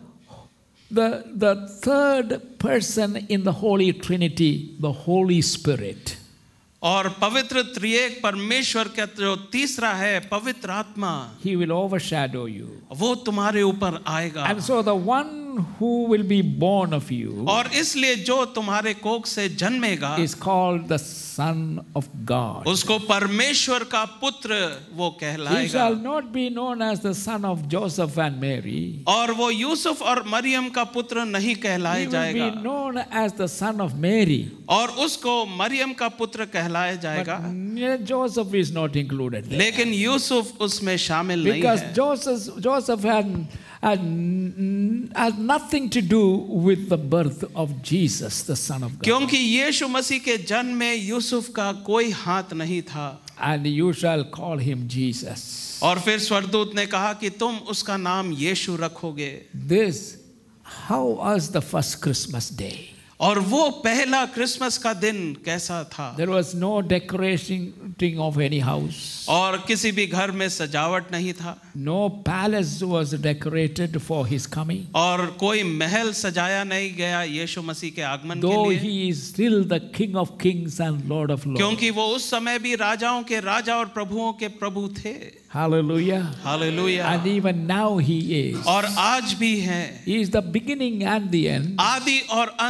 The third person in the Holy Trinity, the Holy Spirit.
और पवित्र त्रिएक परमेश्वर का जो तीसरा है पवित्र आत्मा,
He will overshadow you.
वो तुम्हारे ऊपर आएगा।
And so the one who will be born of you
और इसलिए जो तुम्हारे कोख से जन्मेगा
is called the Son of God.
उसको परमेश्वर का पुत्र वो
He
कहलाएगा।
shall not be known as the son of Joseph and Mary.
और वो यूसुफ और मरियम का पुत्र नहीं कहलाया
He will
जाएगा,
be known as the son of Mary.
और उसको मरियम का पुत्र कहलाया जाएगा।
But Joseph is not included there.
लेकिन यूसुफ उसमें शामिल नहीं
Because
है,
Joseph had nothing to do with the birth of Jesus, the Son of God.
क्योंकि यीशु मसीह के जन्म में यूसुफ का कोई हाथ नहीं था।
And you shall call him Jesus.
और फिर स्वर्गदूत ने कहा कि तुम उसका नाम यीशु रखोगे।
This, how was the first Christmas day?
और वो पहला क्रिसमस का दिन कैसा था?
There was no decorating of any house.
और किसी भी घर में सजावट नहीं था।
No palace was decorated for his coming.
और कोई महल सजाया नहीं गया यीशु मसीह के आगमन
Though
के लिए,
he is still the King of Kings and Lord of Lords.
क्योंकि वो उस समय भी राजाओं के राजा और प्रभुओं के प्रभु थे।
Hallelujah.
Hallelujah.
And even now he is.
और आज भी है।
He is the beginning and the end.
आदि और अंत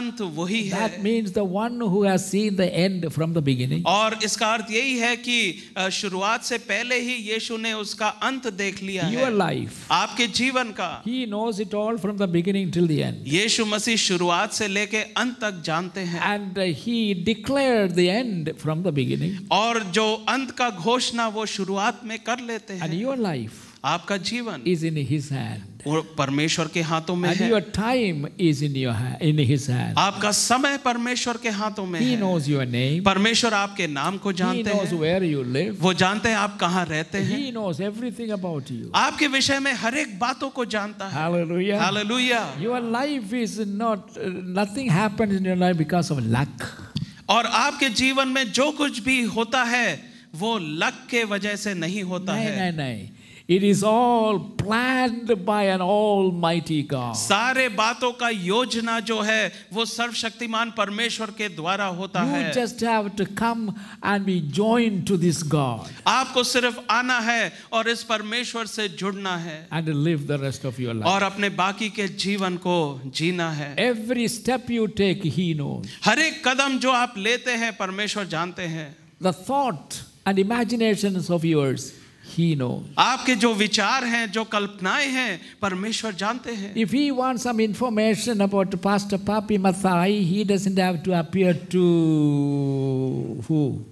वही है।
That means the one who has seen the end from the beginning.
और इसका अर्थ यही है कि शुरुआत से पहले ही यीशु ने उसका अंत देख लिया
Your
है,
life.
आपके जीवन का।
He knows it all from the beginning till the end.
यीशु मसीह शुरुआत से लेके अंत तक जानते हैं,
And he declared the end from the beginning.
और जो अंत का घोषणा वो शुरुआत में कर लेते
And
हैं।
your life
आपका जीवन
is in his hand.
वो परमेश्वर के हाथों में
And
है,
your time is in your hand, in his hand.
आपका समय परमेश्वर के हाथों में
He
है।
knows your name.
परमेश्वर आपके नाम को
He
जानते
knows
हैं,
where you live.
वो जानते हैं आप कहाँ रहते हैं,
He knows everything about you.
आपके विषय में हर एक बातों को जानता है।
Hallelujah.
Hallelujah.
Your life is not, nothing happens in your life because of luck.
और आपके जीवन में जो कुछ भी होता है वो लक के वजह से नहीं होता
नहीं,
है।
नहीं, नहीं. It is all planned by an almighty God.
सारे बातों का योजना जो है वो सर्वशक्तिमान परमेश्वर के द्वारा होता
You
है।
just have to come and be joined to this God
आपको सिर्फ आना है और इस परमेश्वर से जुड़ना है
and live the rest of your life.
और अपने बाकी के जीवन को जीना है।
Every step you take, He knows.
हर एक कदम जो आप लेते हैं परमेश्वर जानते हैं।
The thought and imaginations of yours, He knows.
आपके जो विचार हैं, जो कल्पनाएं हैं, परमेश्वर जानते हैं।
If He wants some information about Pastor Papi Mathai, He doesn't have to appear to who?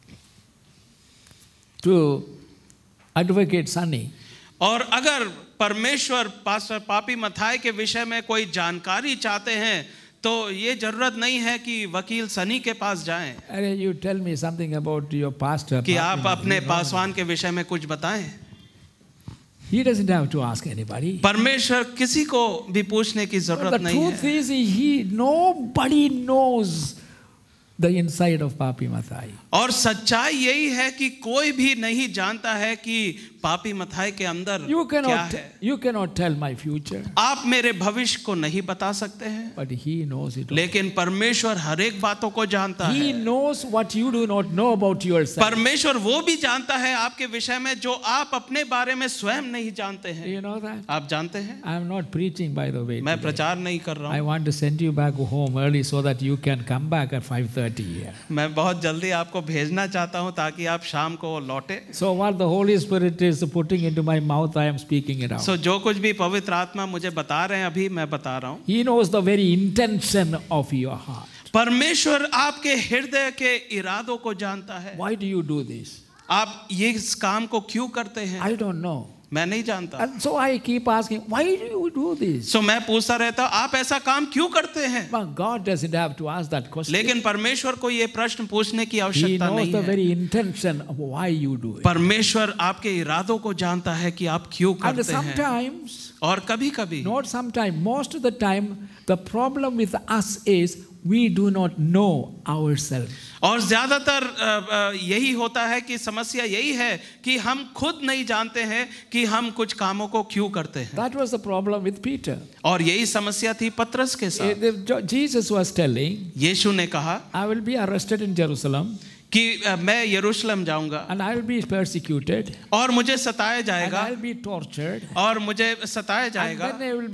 To Advocate Sunny.
और अगर परमेश्वर पास्टर पापी मथाई के विषय में कोई जानकारी चाहते हैं तो ये जरूरत नहीं है कि वकील सनी के पास जाएं
Arey, you tell me something about your pastor.
कि
Papi
आप
Mathai.
अपने पासवान के विषय में कुछ बताएं।
He doesn't have to ask anybody.
परमेश्वर किसी को भी पूछने की
The
जरूरत नहीं
truth
है।
is, nobody knows the inside of Papi Mathai.
और सच्चाई यही है कि कोई भी नहीं जानता है कि पापी मथाई के अंदर क्या है।
You cannot tell my future,
आप मेरे भविष्य को नहीं बता सकते हैं,
but He knows it all.
लेकिन परमेश्वर हर एक बातों को जानता
He
है।
knows what you do not know about yourself.
परमेश्वर वो भी जानता है आपके विषय में जो आप अपने बारे में स्वयं नहीं जानते
Do
हैं।
you know that?
आप जानते हैं,
I am not preaching, by the way.
मैं
today.
प्रचार नहीं कर रहा
I
हूँ।
want to send you back home early so that you can come back at 5:30 here.
मैं बहुत जल्दी आपको भेजना चाहता हूँ ताकि आप शाम को लौटे।
So what the Holy Spirit is putting into my mouth, I am speaking it out.
जो कुछ भी पवित्र आत्मा मुझे बता रहे हैं अभी मैं बता रहा हूँ।
He knows the very intention of your heart.
परमेश्वर आपके हृदय के इरादों को जानता है।
Why do you do this?
आप ये इस काम को क्यों करते हैं
I don't know.
मैं नहीं जानता।
And so I keep asking, why do you do this?
मैं पूछता रहता हूँ आप ऐसा काम क्यों करते हैं,
But God doesn't have to ask that question.
लेकिन परमेश्वर को ये प्रश्न पूछने की
He
आवश्यकता
knows
नहीं
the
है।
very intention of why you do it.
परमेश्वर आपके इरादों को जानता है कि आप क्यों
And
करते हैं।
sometimes,
और कभी-कभी,
not sometimes, most of the time, the problem with us is we do not know ourselves.
और ज्यादातर यही होता है कि समस्या यही है कि हम खुद नहीं जानते हैं कि हम कुछ कामों को क्यों करते हैं।
That was the problem with Peter.
और यही समस्या थी पतरस के साथ।
Jesus was telling,
यीशु ने कहा
I will be arrested in Jerusalem
कि मैं यरूशलेम जाऊंगा
and I will be persecuted
और मुझे सताया
and
जाएगा
I will be tortured
और मुझे सताया
and
जाएगा
then I will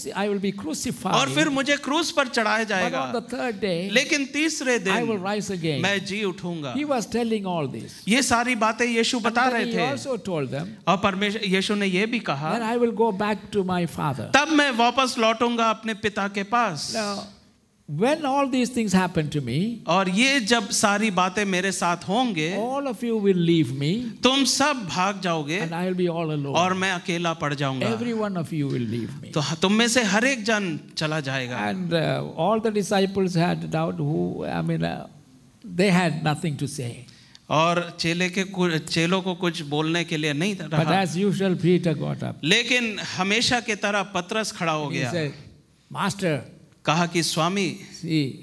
be crucified.
और फिर मुझे क्रूस पर चढ़ाया
But
जाएगा,
on the third day,
लेकिन तीसरे
I will
दिन
rise again.
मैं जी उठूंगा।
He was telling all this.
ये सारी बातें यीशु बता
And
रहे
then he
थे
also told them,
और परमेश्वर यीशु ने ये भी कहा
then I will go back to my father.
तब मैं वापस लौटूंगा अपने पिता के पास।
Now, when all these things happen to me,
और ये जब सारी बातें मेरे साथ होंगे
all of you will leave me
तुम सब भाग जाओगे
and I will be all alone.
और मैं अकेला पड़ जाऊंगा।
Every one of you will leave me.
तो तुम में से हर एक जन चला जाएगा।
And all the disciples had doubt they had nothing to say.
और चेलों को कुछ बोलने के लिए नहीं
But
रहा,
as usual, Peter got up.
लेकिन हमेशा की तरह पतरस खड़ा हो
He
गया।
said, Master,
कहा कि स्वामी
see,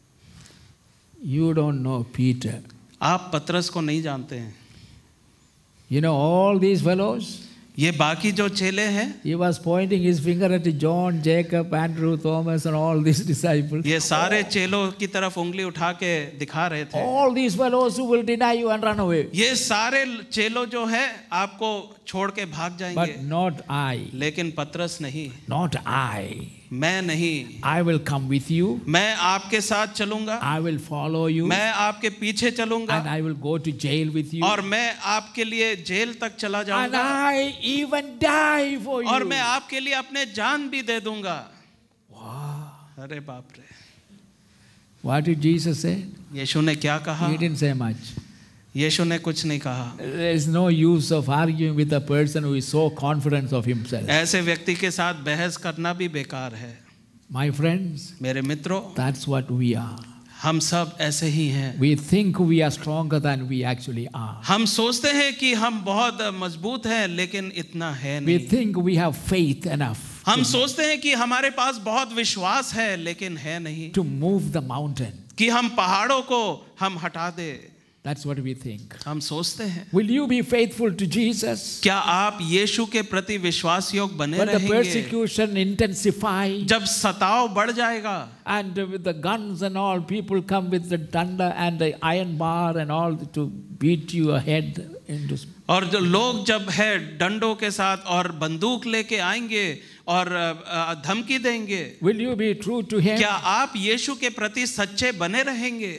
you don't know Peter.
आप पतरस को नहीं जानते हैं।
You know all these fellows?
ये बाकी जो चेले हैं,
He was pointing his finger at John, Jacob, Andrew, Thomas, and all these disciples.
ये सारे चेलों की तरफ उंगली उठा के दिखा रहे थे।
All these fellows who will deny you and run away.
ये सारे चेलों जो है आपको छोड़ के भाग
But
जाएंगे,
not I.
लेकिन पतरस नहीं,
Not I.
मैं नहीं,
I will come with you.
मैं आपके साथ चलूंगा,
I will follow you.
मैं आपके पीछे चलूंगा,
And I will go to jail with you.
और मैं आपके लिए जेल तक चला
And
जाऊंगा,
I even die for you.
और मैं आपके लिए अपने जान भी दे दूंगा।
Wow.
अरे बाप रे,
What did Jesus say?
यीशु ने क्या कहा?
He didn't say much.
यीशु ने कुछ नहीं कहा।
There is no use of arguing with a person who is so confident of himself.
ऐसे व्यक्ति के साथ बहस करना भी बेकार है।
My friends,
मेरे मित्रों,
that's what we are.
हम सब ऐसे ही हैं।
We think we are stronger than we actually are.
हम सोचते हैं कि हम बहुत मजबूत हैं, लेकिन इतना है
We
नहीं।
think we have faith enough
हम सोचते हैं कि हमारे पास बहुत विश्वास है, लेकिन है नहीं
to move the mountain.
कि हम पहाड़ों को हम हटा दे।
That's what we think.
हम सोचते हैं।
Will you be faithful to Jesus?
क्या आप यीशु के प्रति विश्वास योग्य बने
When the
रहेंगे?
persecution intensify
जब सताव बढ़ जाएगा
and with the guns and all, people come with the danda and the iron bar and all to beat your head into.
और जो लोग जब है डंडों के साथ और बंदूक लेके आएंगे और धमकी देंगे,
Will you be true to him?
क्या आप यीशु के प्रति सच्चे बने रहेंगे?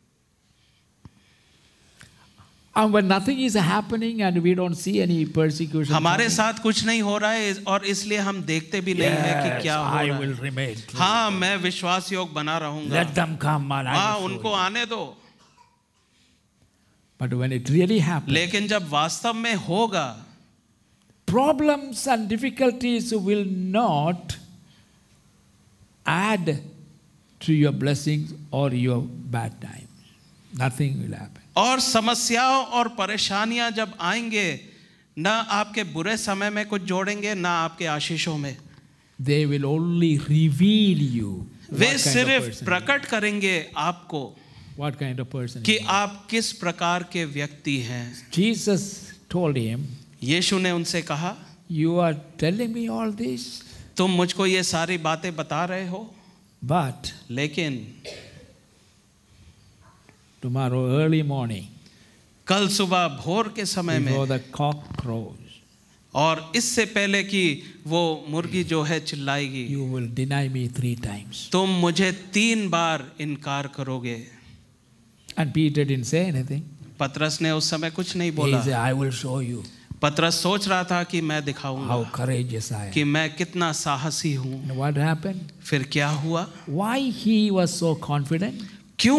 And when nothing is happening and we don't see any persecution,
हमारे
coming,
साथ कुछ नहीं हो रहा है और इसलिए हम देखते भी नहीं है कि
yes,
क्या हो
I
रहा
will
है।
remain true.
हाँ, मैं विश्वास योग्य बना रहूंगा।
Let them come and I
हाँ,
will show
उनको
you.
आने दो।
But when it really happens,
लेकिन जब वास्तव में होगा,
problems and difficulties will not add to your blessings or your bad times. Nothing will happen.
और समस्याओं और परेशानियां जब आएंगे, ना आपके बुरे समय में कुछ जोड़ेंगे, ना आपके आशीषों में।
They will only reveal you.
Way
what kind of
सिर्फ
person
प्रकट करेंगे आपको
what kind of person
कि
he is.
आप किस प्रकार के व्यक्ति हैं।
Jesus told him,
यीशु ने उनसे कहा,
you are telling me all this,
तुम मुझको ये सारी बातें बता रहे हो,
but
लेकिन
tomorrow early morning,
कल सुबह भोर के समय
before
में,
the cock crows,
और इससे पहले कि वो मुर्गी जो है चिल्लाएगी,
you will deny me 3 times.
तुम मुझे 3 बार इनकार करोगे।
And Peter didn't say anything.
पतरस ने उस समय कुछ नहीं
He
बोला।
said, I will show you
पतरस सोच रहा था कि मैं
how
दिखाऊंगा
courageous I am.
कि मैं कितना साहसी हूँ।
And what happened?
फिर क्या हुआ?
Why he was so confident?
क्यों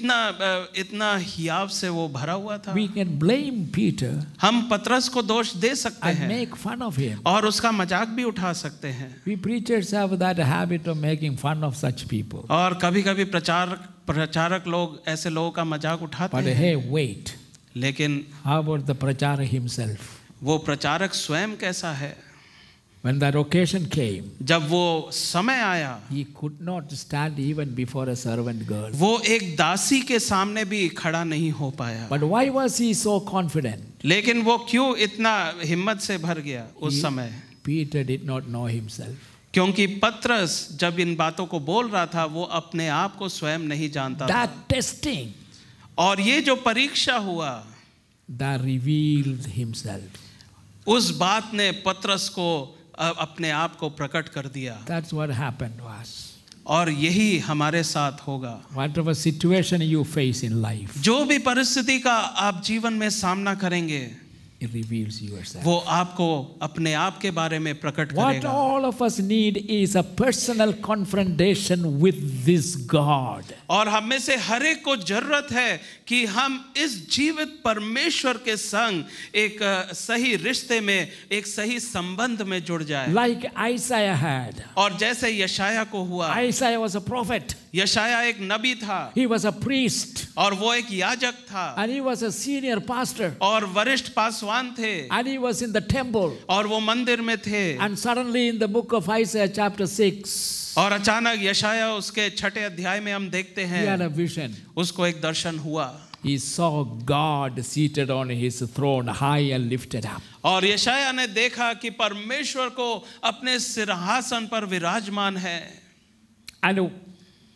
इतना हियाव से वो भरा हुआ था?
We can blame Peter
हम पतरस को दोष दे सकते
and
हैं
make fun of him.
और उसका मजाक भी उठा सकते हैं।
We preachers have that habit of making fun of such people.
और कभी-कभी प्रचारक लोग ऐसे लोगों का मजाक उठाते
But
हैं।
hey, wait.
लेकिन
How about the prachara himself?
वो प्रचारक स्वयं कैसा है?
When that occasion came,
जब वो समय आया,
he could not stand even before a servant girl.
वो एक दासी के सामने भी खड़ा नहीं हो पाया।
But why was he so confident?
लेकिन वो क्यों इतना हिम्मत से भर गया उस समय?
Peter did not know himself.
क्योंकि पतरस जब इन बातों को बोल रहा था, वो अपने आप को स्वयं नहीं जानता था।
That testing,
और ये जो परीक्षा हुआ,
that revealed himself.
उस बात ने पतरस को अपने आप को प्रकट कर दिया।
That's what happened to us.
और यही हमारे साथ होगा।
Whatever situation you face in life,
जो भी परिस्थिति का आप जीवन में सामना करेंगे,
it reveals yourself.
वो आपको अपने आप के बारे में प्रकट
What
करेगा।
all of us need is a personal confrontation with this God.
और हम में से हर एक को जरूरत है कि हम इस जीवित परमेश्वर के संग एक सही रिश्ते में, एक सही संबंध में जुड़ जाए।
Like Isaiah had.
और जैसे यशाया को हुआ,
Isaiah was a prophet.
यशाया एक नबी था
He was a priest.
और वो एक याजक था
And he was a senior pastor.
और वरिष्ठ पासवान थे
And he was in the temple.
और वो मंदिर में थे।
And suddenly in the book of Isaiah chapter 6,
और अचानक यशाया उसके 6 अध्याय में हम देखते
he had
हैं,
a vision.
उसको एक दर्शन हुआ
He saw God seated on his throne, high and lifted up.
और यशाया ने देखा कि परमेश्वर को अपने सिंहासन पर विराजमान है।
And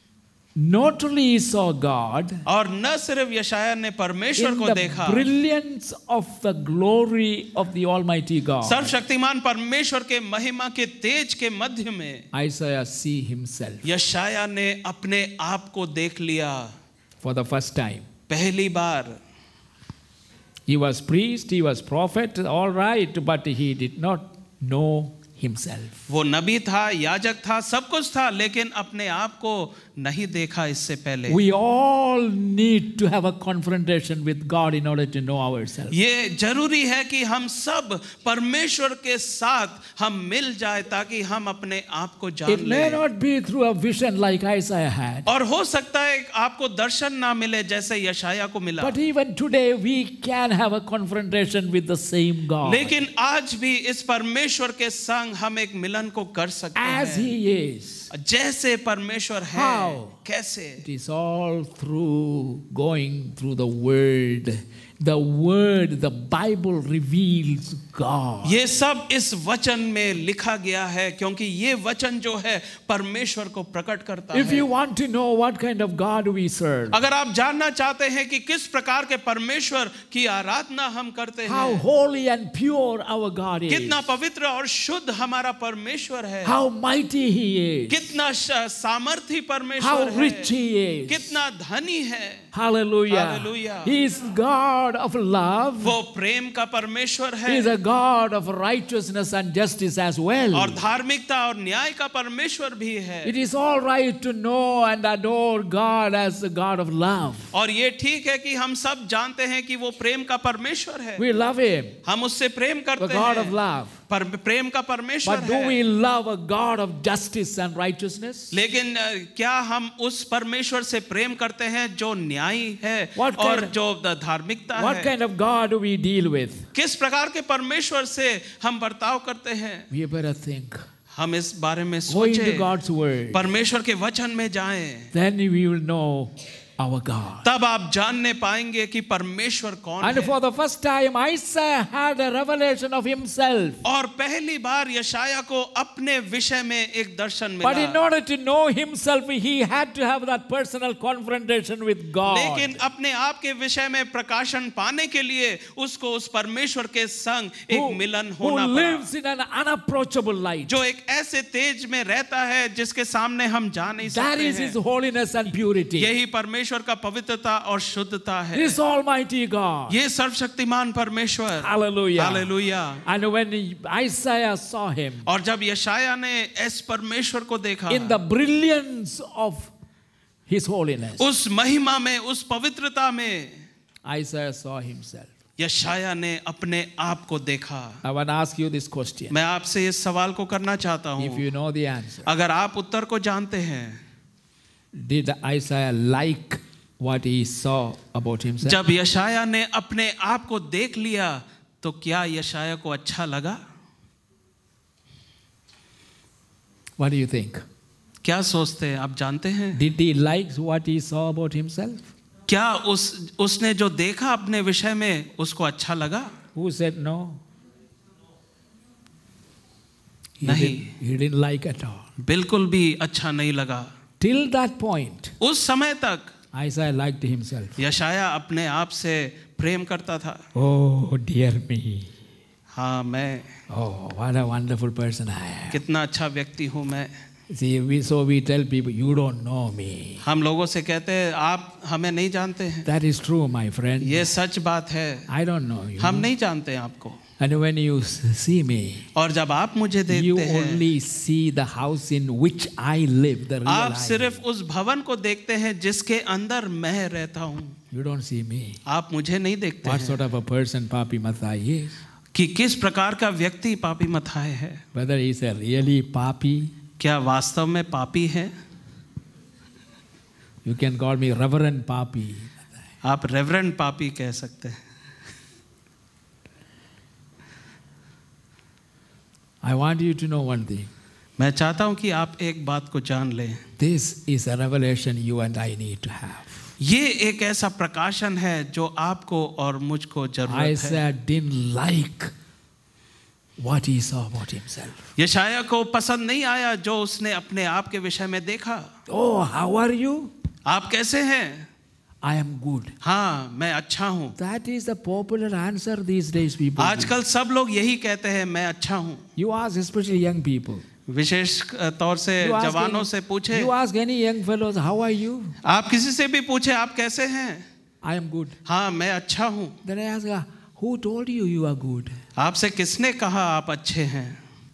not only he saw God
और न सिर्फ यशाया ने परमेश्वर
in
को
the
देखा,
brilliance of the glory of the Almighty God,
सर्वशक्तिमान परमेश्वर के महिमा के तेज के मध्य में
Isaiah see himself
यशाया ने अपने आप को देख लिया
for the first time.
पहली बार।
He was priest, he was prophet, all right, but he did not know himself.
वो नबी था, याजक था, सब कुछ था, लेकिन अपने आप को नहीं देखा इससे पहले।
We all need to have a confrontation with God in order to know ourselves.
ये जरूरी है कि हम सब परमेश्वर के साथ हम मिल जाए ताकि हम अपने आप को जान
It may
लें।
not be through a vision like Isaiah had,
और हो सकता है आपको दर्शन ना मिले जैसे यशाया को मिला,
but even today we can have a confrontation with the same God
लेकिन आज भी इस परमेश्वर के संग हम एक मिलन को कर सकते
as
हैं
He is.
जैसे परमेश्वर है।
How?
कैसे?
It is all through going through the Word. The Word, the Bible reveals God.
ये सब इस वचन में लिखा गया है क्योंकि ये वचन जो है परमेश्वर को प्रकट करता
If
है।
you want to know what kind of God we serve,
अगर आप जानना चाहते हैं कि किस प्रकार के परमेश्वर की आराधना हम करते
how
हैं,
holy and pure our God is,
कितना पवित्र और शुद्ध हमारा परमेश्वर है,
how mighty He is,
कितना सामर्थी
how
परमेश्वर है,
rich He is.
कितना धनी है।
Hallelujah.
Hallelujah.
He is God of love.
वो प्रेम का परमेश्वर
He is
है
a God of righteousness and justice as well.
और धार्मिकता और न्याय का परमेश्वर भी है।
It is all right to know and adore God as a God of love.
और ये ठीक है कि हम सब जानते हैं कि वो प्रेम का परमेश्वर है,
We love Him,
हम उससे प्रेम
the
करते
God of
हैं,
love.
प्रेम का परमेश्वर
But do we
है।
love a God of justice and righteousness?
लेकिन क्या हम उस परमेश्वर से प्रेम करते हैं जो न्यायी है
What
और
kind-
जो धार्मिकता
What
है?
kind of God do we deal with?
किस प्रकार के परमेश्वर से हम बर्ताव करते हैं?
We better think.
हम इस बारे में
Go into
सोचें,
God's word.
परमेश्वर के वचन में जाएं,
Then we will know our God.
तब आप जानने पाएंगे कि परमेश्वर कौन
And
है।
for the first time, Isaiah had a revelation of himself.
और पहली बार यशाया को अपने विषय में एक दर्शन
But in
मिला,
order to know himself, he had to have that personal confrontation with God.
लेकिन अपने आप के विषय में प्रकाशन पाने के लिए उसको उस परमेश्वर के संग एक मिलन
who
होना
lives
पड़ा,
in an unapproachable light.
जो एक ऐसे तेज में रहता है जिसके सामने हम जा नहीं
That
सकते
is his
हैं।
holiness and purity.
यही परमेश्वर का पवित्रता और शुद्धता है।
This Almighty God.
ये सर्वशक्तिमान परमेश्वर।
Hallelujah.
Hallelujah.
And when Isaiah saw him
और जब यशाया ने इस परमेश्वर को देखा,
in the brilliance of his holiness,
उस महिमा में, उस पवित्रता में,
Isaiah saw himself.
यशाया ने अपने आप को देखा।
I want to ask you this question.
मैं आपसे इस सवाल को करना चाहता
If
हूँ,
you know the answer,
अगर आप उत्तर को जानते हैं,
did Isaiah like what he saw about himself?
जब यशाया ने अपने आप को देख लिया तो क्या यशाया को अच्छा लगा?
What do you think?
क्या सोचते हैं आप? जानते हैं
Did he like what he saw about himself?
क्या उसने जो देखा अपने विषय में उसको अच्छा लगा?
Who said no?
नहीं,
He didn't like at all.
बिल्कुल भी अच्छा नहीं लगा।
Till that point,
उस समय तक
Isaiah liked himself.
यशाया अपने आप से प्रेम करता था।
Oh, dear me.
हाँ, मैं
Oh, what a wonderful person I am.
कितना अच्छा व्यक्ति हूँ मैं।
See, we tell people, you don't know me.
हम लोगों से कहते हैं आप हमें नहीं जानते हैं।
That is true, my friend.
ये सच बात है,
I don't know you.
हम नहीं जानते हैं आपको।
And when you see me,
और जब आप मुझे
you
देखते हैं,
only see the house in which I live, the real
आप
I
सिर्फ
live.
उस भवन को देखते हैं जिसके अंदर मैं रहता हूँ।
You don't see me.
आप मुझे नहीं देखते
What
हैं
sort of a person Papi Mathai is?
कि किस प्रकार का व्यक्ति पापी मथाए है।
Whether he's a really Papi,
क्या वास्तव में पापी है?
you can call me Reverend Papi.
आप रेवरेंड पापी कह सकते हैं।
I want you to know one thing.
मैं चाहता हूं कि आप एक बात को जान लें।
This is a revelation you and I need to have.
ये एक ऐसा प्रकाशन है जो आपको और मुझको जरूरत है।
Isaiah didn't like what he saw about himself.
यशाया को पसंद नहीं आया जो उसने अपने आप के विषय में देखा।
Oh, how are you?
आप कैसे हैं?
I am good.
हाँ, मैं अच्छा हूँ।
That is the popular answer these days, people.
आजकल सब लोग यही कहते हैं, मैं अच्छा हूँ।
You ask especially young people.
विशेष तौर से
You ask
जवानों
any-
से पूछे,
You ask any young fellows, how are you?
आप किसी से भी पूछे आप कैसे हैं?
I am good.
हाँ, मैं अच्छा हूँ।
Then I ask, who told you you are good?
आपसे किसने कहा आप अच्छे हैं?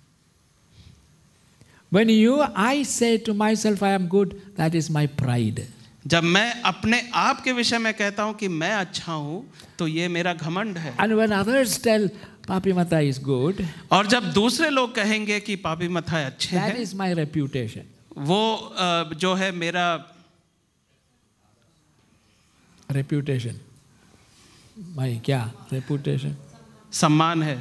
When I say to myself, I am good, that is my pride.
जब मैं अपने आप के विषय में कहता हूँ कि मैं अच्छा हूँ, तो ये मेरा घमंड है।
And when others tell, Papi Mata is good,
और जब दूसरे लोग कहेंगे कि पापी मथाई अच्छे
that
हैं,
is my reputation.
वो जो है मेरा
Reputation. My क्या? Reputation.
सम्मान है।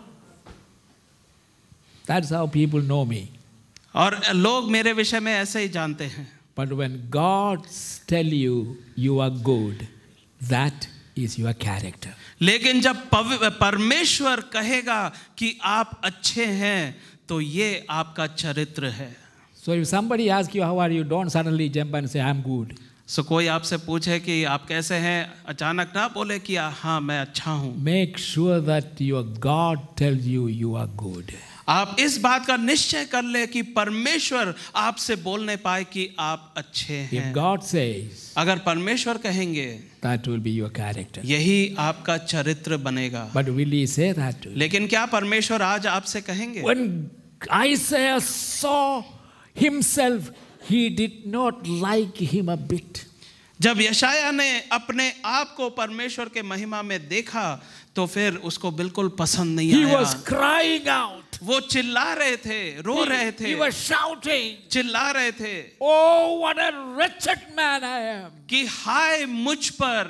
That's how people know me.
और लोग मेरे विषय में ऐसे ही जानते हैं।
But when God tell you you are good, that is your character.
लेकिन जब परमेश्वर कहेगा कि आप अच्छे हैं, तो ये आपका चरित्र है।
So if somebody asks you how are you, don't suddenly jump and say I am good.
सो कोई आपसे पूछे कि आप कैसे हैं, अचानक ना बोले कि हाँ मैं अच्छा हूँ।
Make sure that your God tells you you are good.
आप इस बात का निश्चय कर ले कि परमेश्वर आपसे बोलने पाए कि आप अच्छे
If
हैं।
God says,
अगर परमेश्वर कहेंगे,
that will be your character.
यही आपका चरित्र बनेगा।
But will he say that to you?
लेकिन क्या परमेश्वर आज आपसे कहेंगे?
When Isaiah saw himself, he did not like him a bit.
जब यशाया ने अपने आप को परमेश्वर के महिमा में देखा, तो फिर उसको बिल्कुल पसंद नहीं
He
आया।
was crying out.
वो चिल्ला रहे थे, रो रहे थे,
He was shouting,
चिल्ला रहे थे
oh, what a wretched man I am.
कि हाय मुझ पर,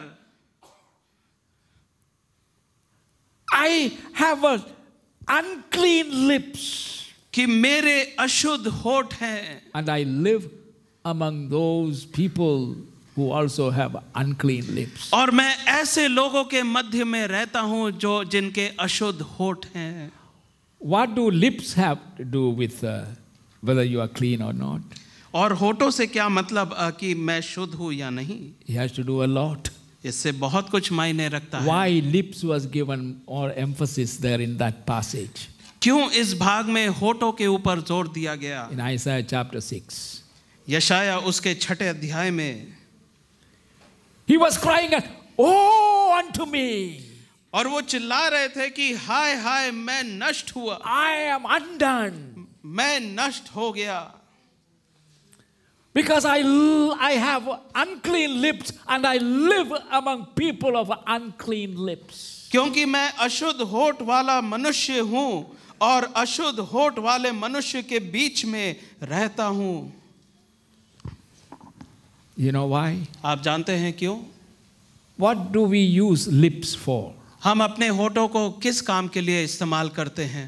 I have a unclean lips.
कि मेरे अशुद्ध होठ हैं,
And I live among those people who also have unclean lips.
और मैं ऐसे लोगों के मध्य में रहता हूं जो जिनके अशुद्ध होठ हैं।
What do lips have to do with whether you are clean or not?
और होठों से क्या मतलब कि मैं शुद्ध हूं या नहीं?
It has to do a lot.
इससे बहुत कुछ मायने रखता है।
Why lips was given or emphasis there in that passage?
क्यों इस भाग में होठों के ऊपर जोर दिया गया?
In Isaiah chapter 6.
यशाया उसके 6 अध्याय में
He was crying out, oh, unto me.
और वो चिल्ला रहे थे कि हाय हाय मैं नष्ट हुआ,
I am undone.
मैं नष्ट हो गया,
Because I have unclean lips and I live among people of unclean lips.
क्योंकि मैं अशुद्ध होठ वाला मनुष्य हूं और अशुद्ध होठ वाले मनुष्य के बीच में रहता हूं।
You know why?
आप जानते हैं क्यों?
What do we use lips for?
हम अपने होठों को किस काम के लिए इस्तेमाल करते हैं?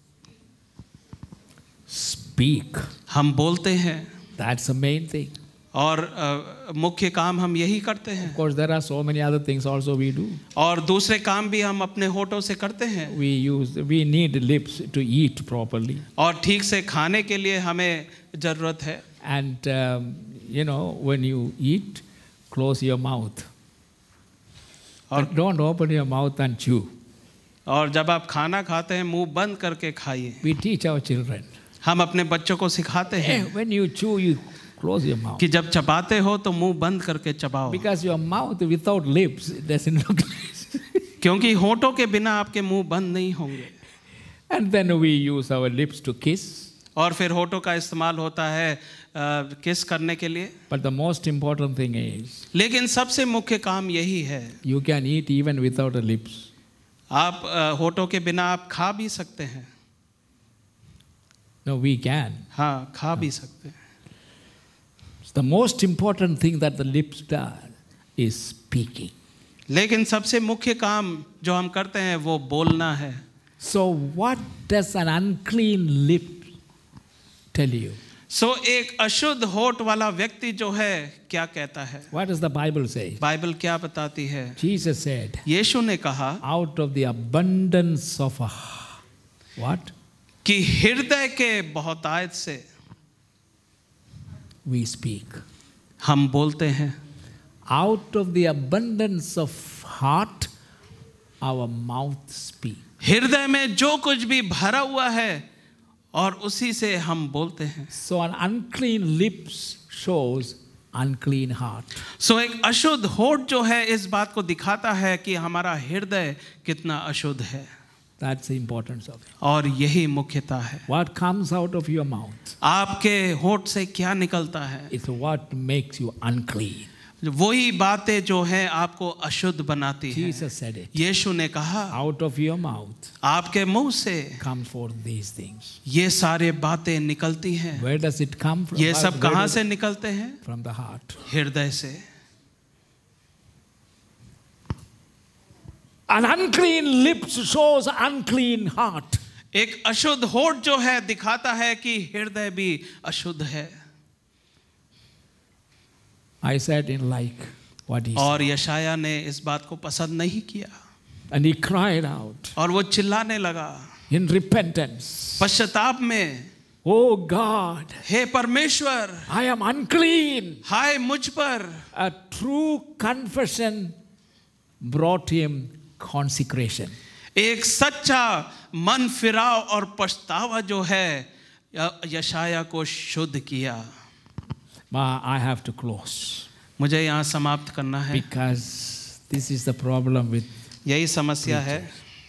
Speak.
हम बोलते हैं,
That's the main thing.
और मुख्य काम हम यही करते हैं।
Of course, there are so many other things also we do.
और दूसरे काम भी हम अपने होठों से करते हैं।
We need lips to eat properly.
और ठीक से खाने के लिए हमें जरूरत है।
And when you eat, close your mouth.
और
Don't open your mouth and chew.
और जब आप खाना खाते हैं मुंह बंद करके खाइए।
We teach our children.
हम अपने बच्चों को सिखाते
Hey,
हैं
when you chew, you close your mouth.
कि जब चबाते हो तो मुंह बंद करके चबाओ,
Because your mouth without lips doesn't look nice.
क्योंकि होठों के बिना आपके मुंह बंद नहीं होंगे।
And then we use our lips to kiss.
और फिर होठों का इस्तेमाल होता है किस करने के लिए।
But the most important thing is,
लेकिन सबसे मुख्य काम यही है,
you can eat even without the lips.
आप होठों के बिना आप खा भी सकते हैं।
No, we can.
हाँ, खा भी सकते हैं।
The most important thing that the lips does is speaking.
लेकिन सबसे मुख्य काम जो हम करते हैं वो बोलना है।
So what does an unclean lip tell you?
सो एक अशुद्ध होठ वाला व्यक्ति जो है क्या कहता है?
What does the Bible say?
Bible क्या बताती है?
Jesus said,
यीशु ने कहा
out of the abundance of what?
कि हृदय के बहुतायत से
We speak.
हम बोलते हैं।
Out of the abundance of heart, our mouth speaks.
हृदय में जो कुछ भी भरा हुआ है और उसी से हम बोलते हैं।
So an unclean lips shows unclean heart.
सो एक अशुद्ध होठ जो है इस बात को दिखाता है कि हमारा हृदय कितना अशुद्ध है।
That's the importance of it.
और यही मुख्यता है।
What comes out of your mouth
आपके होठ से क्या निकलता है,
is what makes you unclean.
वही बातें जो हैं आपको अशुद्ध बनाती हैं।
Jesus said it.
यीशु ने कहा
Out of your mouth
आपके मुंह से
come forth these things.
ये सारे बातें निकलती हैं।
Where does it come from?
ये सब
Where
कहाँ
does
से
it-
निकलते हैं?
From the heart.
हृदय से।
An unclean lips shows unclean heart.
एक अशुद्ध होठ जो है दिखाता है कि हृदय भी अशुद्ध है।
Isaiah didn't like what he said.
और यशाया ने इस बात को पसंद नहीं किया
And he cried out
और वो चिल्लाने लगा
in repentance.
पश्चाताप में,
Oh God,
हे परमेश्वर,
I am unclean.
हाय मुझ पर।
A true confession brought him consecration.
एक सच्चा मन फिराव और पछतावा जो है यशाया को शुद्ध किया।
I have to close
मुझे यहाँ समाप्त करना है,
because this is the problem with
यही समस्या है।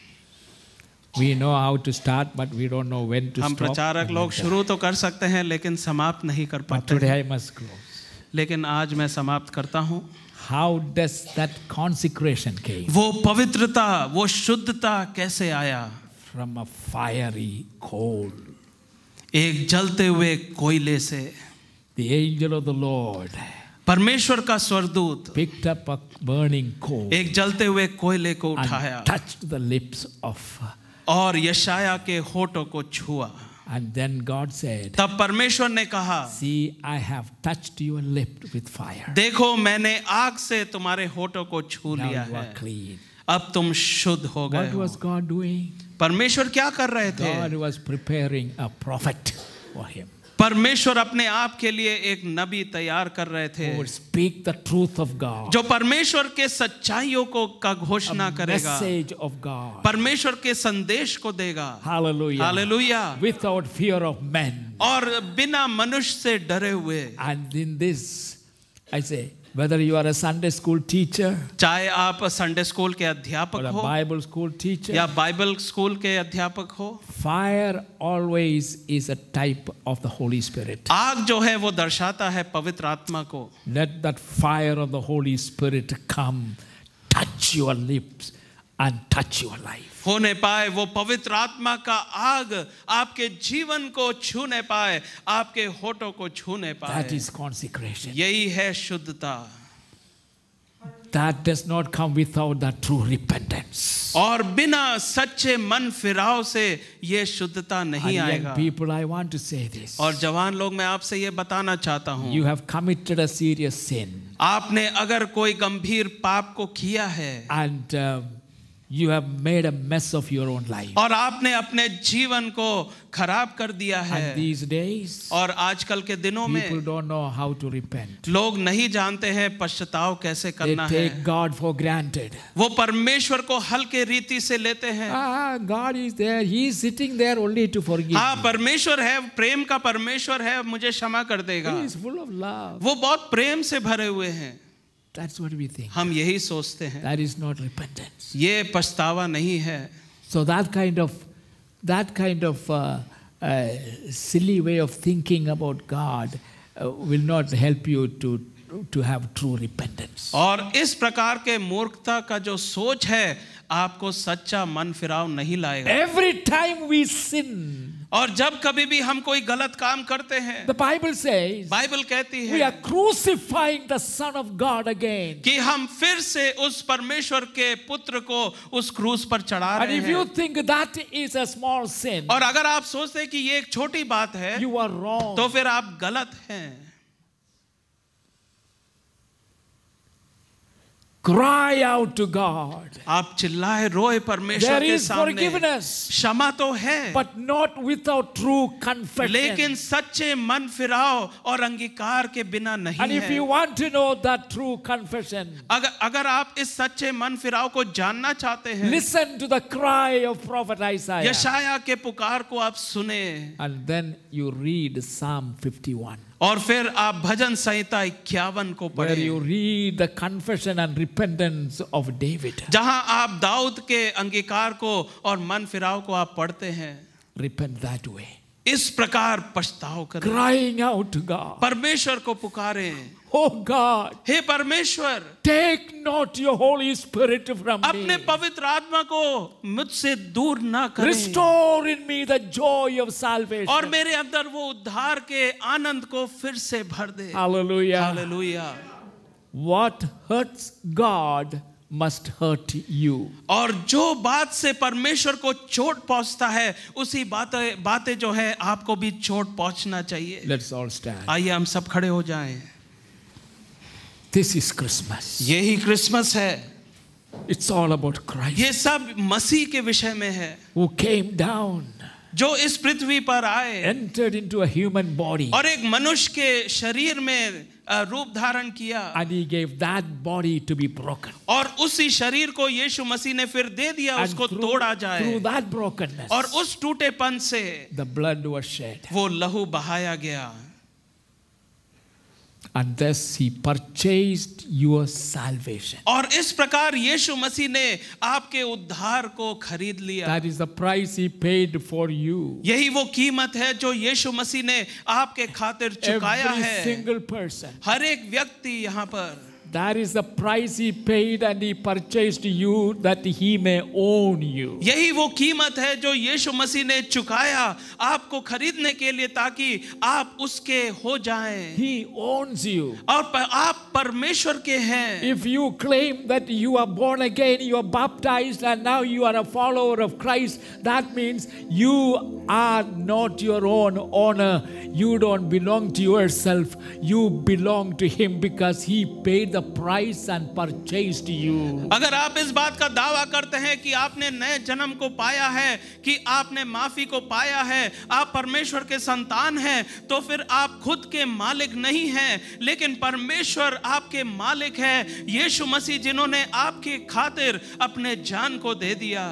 we know how to start but we don't know when to
हम
stop.
प्रचारक लोग शुरू तो कर सकते हैं लेकिन समाप्त नहीं कर
But
पाते
today
हैं।
I must close.
लेकिन आज मैं समाप्त करता हूँ।
How does that consecration came?
वो पवित्रता, वो शुद्धता कैसे आया?
From a fiery coal.
एक जलते हुए कोयले से।
The angel of the Lord
परमेश्वर का स्वर्गदूत
picked up a burning coal
एक जलते हुए कोयले को उठाया
and touched the lips of,
और यशाया के होठों को छुआ।
and then God said,
तब परमेश्वर ने कहा,
see, I have touched your lip with fire.
देखो मैंने आग से तुम्हारे होठों को छू
Now
लिया
you are
है,
clean.
अब तुम शुद्ध हो गए
What
हो।
was God doing?
परमेश्वर क्या कर रहे थे?
God was preparing a prophet for him
परमेश्वर अपने आप के लिए एक नबी तैयार कर रहे थे
who would speak the truth of God,
जो परमेश्वर के सच्चाइयों को का घोषणा
a
करेगा,
message of God.
परमेश्वर के संदेश को देगा।
Hallelujah.
Hallelujah.
Without fear of men.
और बिना मनुष्य से डरे हुए।
And in this, I say, whether you are a Sunday school teacher
चाहे आप संडे स्कूल के
or
अध्यापक
a
हो
Bible school teacher,
या बाइबल स्कूल के अध्यापक हो,
fire always is a type of the Holy Spirit.
आग जो है वो दर्शाता है पवित्र आत्मा को।
Let that fire of the Holy Spirit come, touch your lips and touch your life.
होने पाए वो पवित्र आत्मा का आग आपके जीवन को छूने पाए, आपके होठों को छूने
That
पाए।
is consecration.
यही है शुद्धता।
That does not come without that true repentance.
और बिना सच्चे मन फिराव से ये शुद्धता
And
नहीं
young
आएगा।
people, I want to say this.
और जवान लोग मैं आपसे ये बताना चाहता हूँ,
You have committed a serious sin
आपने अगर कोई गंभीर पाप को किया है
and you have made a mess of your own life.
और आपने अपने जीवन को खराब कर दिया है,
And these days,
और आजकल के दिनों
people
में
don't know how to repent.
लोग नहीं जानते हैं पश्चाताव कैसे
They
करना है।
take God for granted.
वो परमेश्वर को हल्के रीति से लेते हैं।
Ah, God is there. He is sitting there only to forgive.
हाँ,
me.
परमेश्वर है, प्रेम का परमेश्वर है, मुझे क्षमा कर देगा।
He is full of love.
वो बहुत प्रेम से भरे हुए हैं।
That's what we think.
हम यही सोचते हैं।
That is not repentance.
ये पछतावा नहीं है।
So that kind of silly way of thinking about God will not help you to have true repentance.
और इस प्रकार के मूर्खता का जो सोच है आपको सच्चा मन फिराव नहीं लाएगा।
Every time we sin,
और जब कभी भी हम कोई गलत काम करते हैं,
the Bible says
बाइबल कहती
we are
है
crucifying the Son of God again.
कि हम फिर से उस परमेश्वर के पुत्र को उस क्रूस पर चढ़ा
And
रहे
if you
हैं।
think that is a small sin,
और अगर आप सोचते हैं कि ये एक छोटी बात है,
you are wrong.
तो फिर आप गलत हैं।
Cry out to God.
आप चिल्लाए रोए परमेश्वर
There
के
is
सामने।
forgiveness,
क्षमा तो है,
but not without true confession.
लेकिन सच्चे मन फिराव और अंगीकार के बिना
And
नहीं
if you
है।
want to know that true confession,
अगर आप इस सच्चे मन फिराव को जानना चाहते हैं,
listen to the cry of prophet Isaiah.
यशाया के पुकार को आप सुने
And then you read Psalm 51,
और फिर आप भजन संहिता 51 को
where
पढ़ें,
you read the confession and repentance of David.
जहां आप दाऊद के अंगीकार को और मन फिराव को आप पढ़ते हैं।
Repent that way.
इस प्रकार पछताव करें,
Crying out to God.
परमेश्वर को पुकारें,
Oh God,
हे परमेश्वर,
take not your Holy Spirit from
अपने
me.
पवित्र आत्मा को मुझसे दूर ना करें
Restore in me the joy of salvation.
और मेरे अंदर वो उद्धार के आनंद को फिर से भर दे।
Hallelujah.
Hallelujah.
What hurts God must hurt you.
और जो बात से परमेश्वर को चोट पहुंचता है, उसी बातें जो है आपको भी चोट पहुंचना चाहिए।
Let's all stand.
आइए हम सब खड़े हो जाएं।
This is Christmas.
यही क्रिसमस है।
It's all about Christ
ये सब मसीह के विषय में है,
who came down,
जो इस पृथ्वी पर आए
entered into a human body,
और एक मनुष्य के शरीर में रूप धारण किया,
and he gave that body to be broken.
और उसी शरीर को यीशु मसीह ने फिर दे दिया,
And
उसको तोड़ा जाए,
through that brokenness,
और उस टूटेपन से
the blood was shed.
वो लहू बहाया गया,
And thus he purchased your salvation.
और इस प्रकार यीशु मसीह ने आपके उद्धार को खरीद लिया।
That is the price he paid for you.
यही वो कीमत है जो यीशु मसीह ने आपके खातिर चुकाया
Every
है।
single person.
हर एक व्यक्ति यहाँ पर,
That is the price he paid, and he purchased you that he may own you.
यही वो कीमत है जो यीशु मसीह ने चुकाया आपको खरीदने के लिए, ताकि आप उसके हो जाएं
He owns you.
और आप परमेश्वर के हैं।
If you claim that you are born again, you are baptized, and now you are a follower of Christ, that means you are not your own owner. You don't belong to yourself. You belong to Him because He paid the price and purchased you.
अगर आप इस बात का दावा करते हैं कि आपने नए जन्म को पाया है, कि आपने माफी को पाया है, आप परमेश्वर के संतान हैं, तो फिर आप खुद के मालिक नहीं हैं, लेकिन परमेश्वर आपके मालिक है। यीशु मसीह जिन्होंने आपके खातिर अपने जान को दे दिया,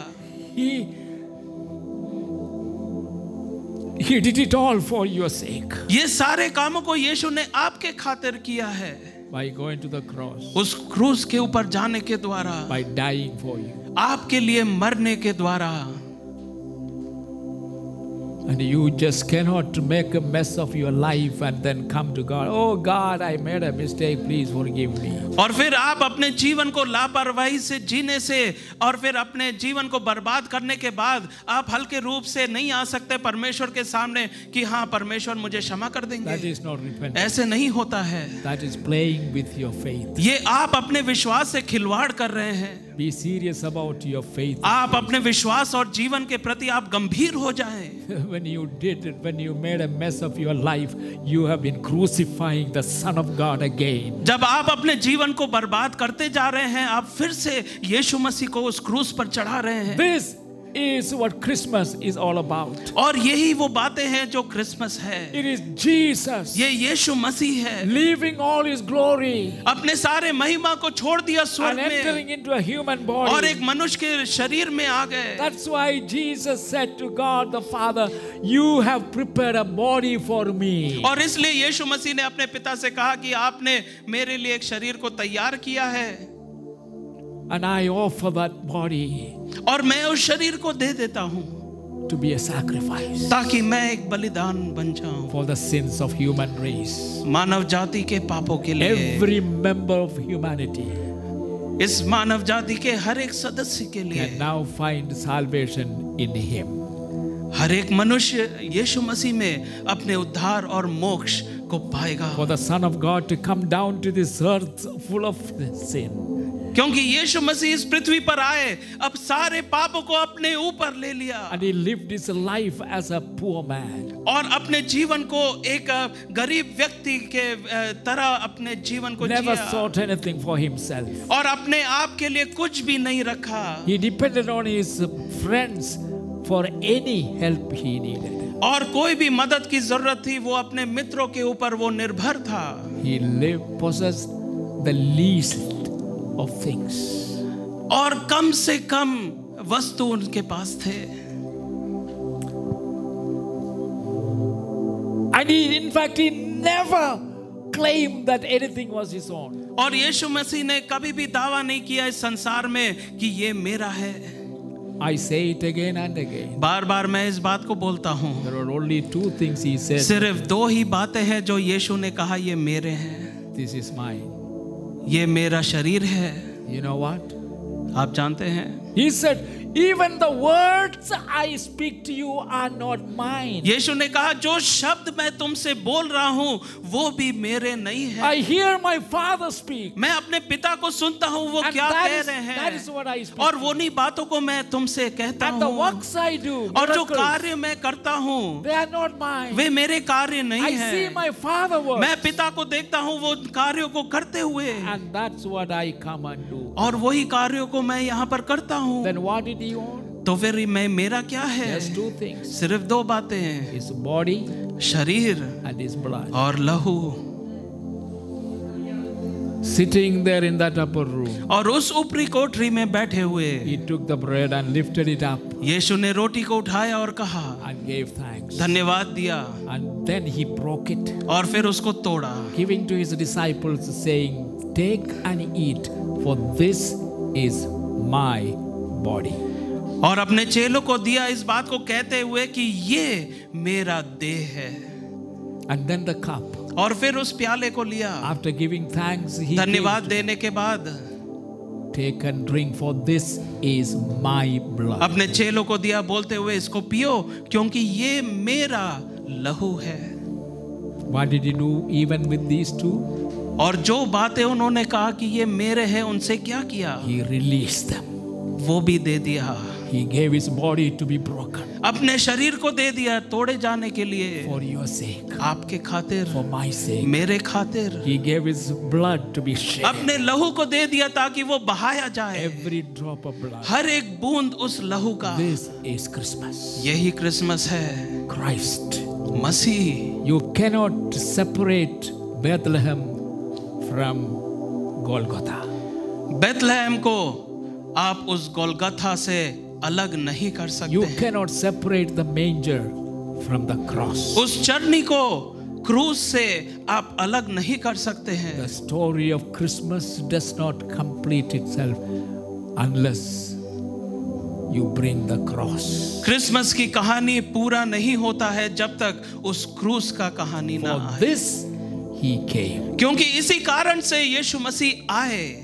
He did it all for your sake.
ये सारे कामों को यीशु ने आपके खातिर किया है,
By going to the cross,
उस क्रूस के ऊपर जाने के द्वारा,
by dying for you.
आपके लिए मरने के द्वारा।
And you just cannot make a mess of your life and then come to God. Oh God, I made a mistake. Please forgive me.
और फिर आप अपने जीवन को लापरवाही से जीने से और फिर अपने जीवन को बर्बाद करने के बाद आप हल्के रूप से नहीं आ सकते परमेश्वर के सामने कि हाँ परमेश्वर मुझे क्षमा कर देंगे।
That is not repentance.
ऐसे नहीं होता है।
That is playing with your faith.
ये आप अपने विश्वास से खिलवाड़ कर रहे हैं।
Be serious about your faith.
आप अपने विश्वास और जीवन के प्रति आप गंभीर हो जाएं।
When you did it, when you made a mess of your life, you have been crucifying the Son of God again.
जब आप अपने जीवन को बर्बाद करते जा रहे हैं, आप फिर से यीशु मसीह को उस क्रूस पर चढ़ा रहे हैं।
This is what Christmas is all about.
और यही वो बातें हैं जो क्रिसमस है।
It is Jesus
ये यीशु मसीह है,
leaving all His glory
अपने सारे महिमा को छोड़ दिया स्वर्ग
and entering
में
into a human
और एक
body.
मनुष्य के शरीर में आ गए।
That's why Jesus said to God the Father, "You have prepared a body for me."
और इसलिए यीशु मसीह ने अपने पिता से कहा कि आपने मेरे लिए एक शरीर को तैयार किया है
And I offer that body
और मैं उस शरीर को दे देता हूँ
to be a sacrifice
ताकि मैं एक बलिदान बन जाऊं
for the sins of human race.
मानव जाति के पापों के लिए,
Every member of humanity
इस मानव जाति के हर एक सदस्य के लिए।
can now find salvation in Him.
हर एक मनुष्य यीशु मसीह में अपने उद्धार और मोक्ष को पाएगा।
For the Son of God to come down to this earth full of sin
क्योंकि यीशु मसीह इस पृथ्वी पर आए, अब सारे पापों को अपने ऊपर ले लिया
and he lived his life as a poor man.
और अपने जीवन को एक गरीब व्यक्ति के तरह अपने जीवन को
Never
Jiya
sought anything for himself.
और अपने आप के लिए कुछ भी नहीं रखा।
He depended on his friends for any help he needed.
और कोई भी मदद की जरूरत थी वो अपने मित्रों के ऊपर वो निर्भर था।
He possessed the least of things.
और कम से कम वस्तु उनके पास थे।
And in fact, he never claimed that anything was his own.
और यीशु मसीह ने कभी भी दावा नहीं किया इस संसार में कि ये मेरा है।
I say it again and again.
बार बार मैं इस बात को बोलता हूँ।
There are only two things he said.
सिर्फ दो ही बातें हैं जो यीशु ने कहा ये मेरे हैं।
This is mine.
ये मेरा शरीर है।
You know what?
आप जानते हैं?
He said, even the words I speak to you are not mine.
यीशु ने कहा जो शब्द मैं तुमसे बोल रहा हूँ वो भी मेरे नहीं है।
I hear my father speak.
मैं अपने पिता को सुनता हूँ वो
And
क्या
that
कह
is-
रहे हैं।
that is what I speak.
और वो नहीं बातों को मैं तुमसे कहता
And the
हूँ।
works I do,
और जो
miracles,
कार्य मैं करता हूँ
they are not mine.
वे मेरे कार्य नहीं
I see
हैं।
my father work.
मैं पिता को देखता हूँ वो कार्यों को करते हुए
And that's what I come and do.
और वही कार्यों को मैं यहाँ पर करता हूँ।
Then what did he own?
तो फिर मैं मेरा क्या है?
There's two things.
सिर्फ दो बातें हैं,
His body
शरीर
and his blood.
और लहू।
Sitting there in that upper room,
और उस ऊपरी कोठरी में बैठे हुए
he took the bread and lifted it up
यीशु ने रोटी को उठाया और कहा
and gave thanks.
धन्यवाद दिया
And then he broke it,
और फिर उसको तोड़ा
giving to his disciples, saying, take and eat, for this is my body.
और अपने चेलों को दिया इस बात को कहते हुए कि ये मेरा देह है।
And then the cup.
और फिर उस प्याले को लिया
After giving thanks, he
धन्यवाद
gave,
देने के बाद
take and drink, for this is my blood.
अपने चेलों को दिया बोलते हुए इसको पियो क्योंकि ये मेरा लहू है।
What did he do even with these two?
और जो बातें उन्होंने कहा कि ये मेरे हैं उनसे क्या किया?
He released them.
वो भी दे दिया।
He gave his body to be broken
अपने शरीर को दे दिया तोड़े जाने के लिए,
for your sake,
आपके खातिर,
for my sake.
मेरे खातिर।
He gave his blood to be shed.
अपने लहू को दे दिया ताकि वो बहाया जाए,
Every drop of blood.
हर एक बूंद उस लहू का।
This is Christmas.
यही क्रिसमस है,
Christ.
मसीह।
You cannot separate Bethlehem from Golgotha.
Bethlehem को आप उस गोलगथा से अलग नहीं कर सकते
You
हैं।
cannot separate the manger from the cross.
उस चरनी को क्रूस से आप अलग नहीं कर सकते हैं।
The story of Christmas does not complete itself unless you bring the cross.
Christmas की कहानी पूरा नहीं होता है जब तक उस क्रूस का कहानी ना
For
आए।
this he came.
क्योंकि इसी कारण से यीशु मसीह आए।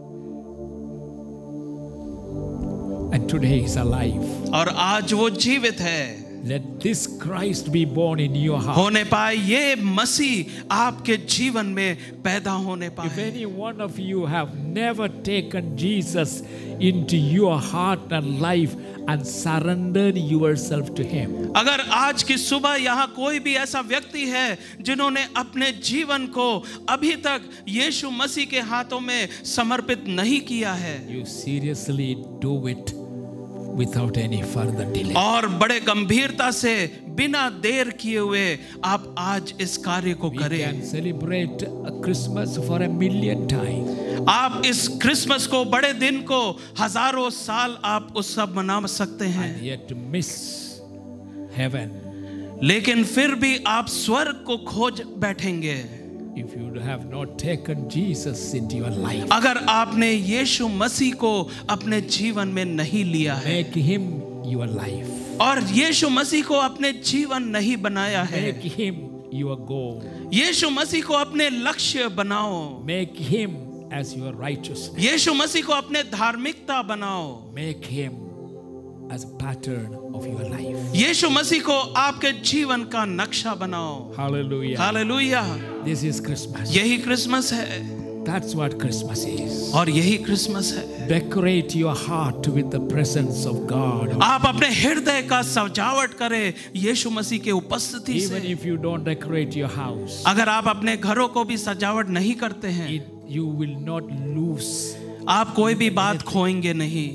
And today he's alive.
और आज वो जीवित है।
Let this Christ be born in your heart.
होने पाए ये मसीह आपके जीवन में पैदा होने
If
पाए।
any one of you have never taken Jesus into your heart and life and surrendered yourself to him,
अगर आज की सुबह यहाँ कोई भी ऐसा व्यक्ति है जिन्होंने अपने जीवन को अभी तक यीशु मसीह के हाथों में समर्पित नहीं किया है,
you seriously do it without any further delay.
और बड़े गंभीरता से बिना देर किए हुए आप आज इस कार्य को
We
करें।
can celebrate a Christmas for 1,000,000 times.
आप इस क्रिसमस को, बड़े दिन को हजारों साल आप उत्सव मना सकते हैं,
And yet miss heaven
लेकिन फिर भी आप स्वर्ग को खोज बैठेंगे
if you have not taken Jesus into your life.
अगर आपने यीशु मसीह को अपने जीवन में नहीं लिया है
Make him your life.
और यीशु मसीह को अपने जीवन नहीं बनाया है।
Make him your goal.
यीशु मसीह को अपने लक्ष्य बनाओ।
Make him as your righteousness.
यीशु मसीह को अपने धार्मिकता बनाओ।
Make him as a pattern of your life.
यीशु मसीह को आपके जीवन का नक्शा बनाओ।
Hallelujah.
Hallelujah.
This is Christmas.
यही क्रिसमस है।
That's what Christmas is.
और यही क्रिसमस है।
Decorate your heart with the presence of God.
आप अपने हृदय का सजावट करें यीशु मसीह के उपस्थिति
Even
से।
if you don't decorate your house,
अगर आप अपने घरों को भी सजावट नहीं करते हैं,
you will not lose.
आप कोई भी बात खोएंगे नहीं।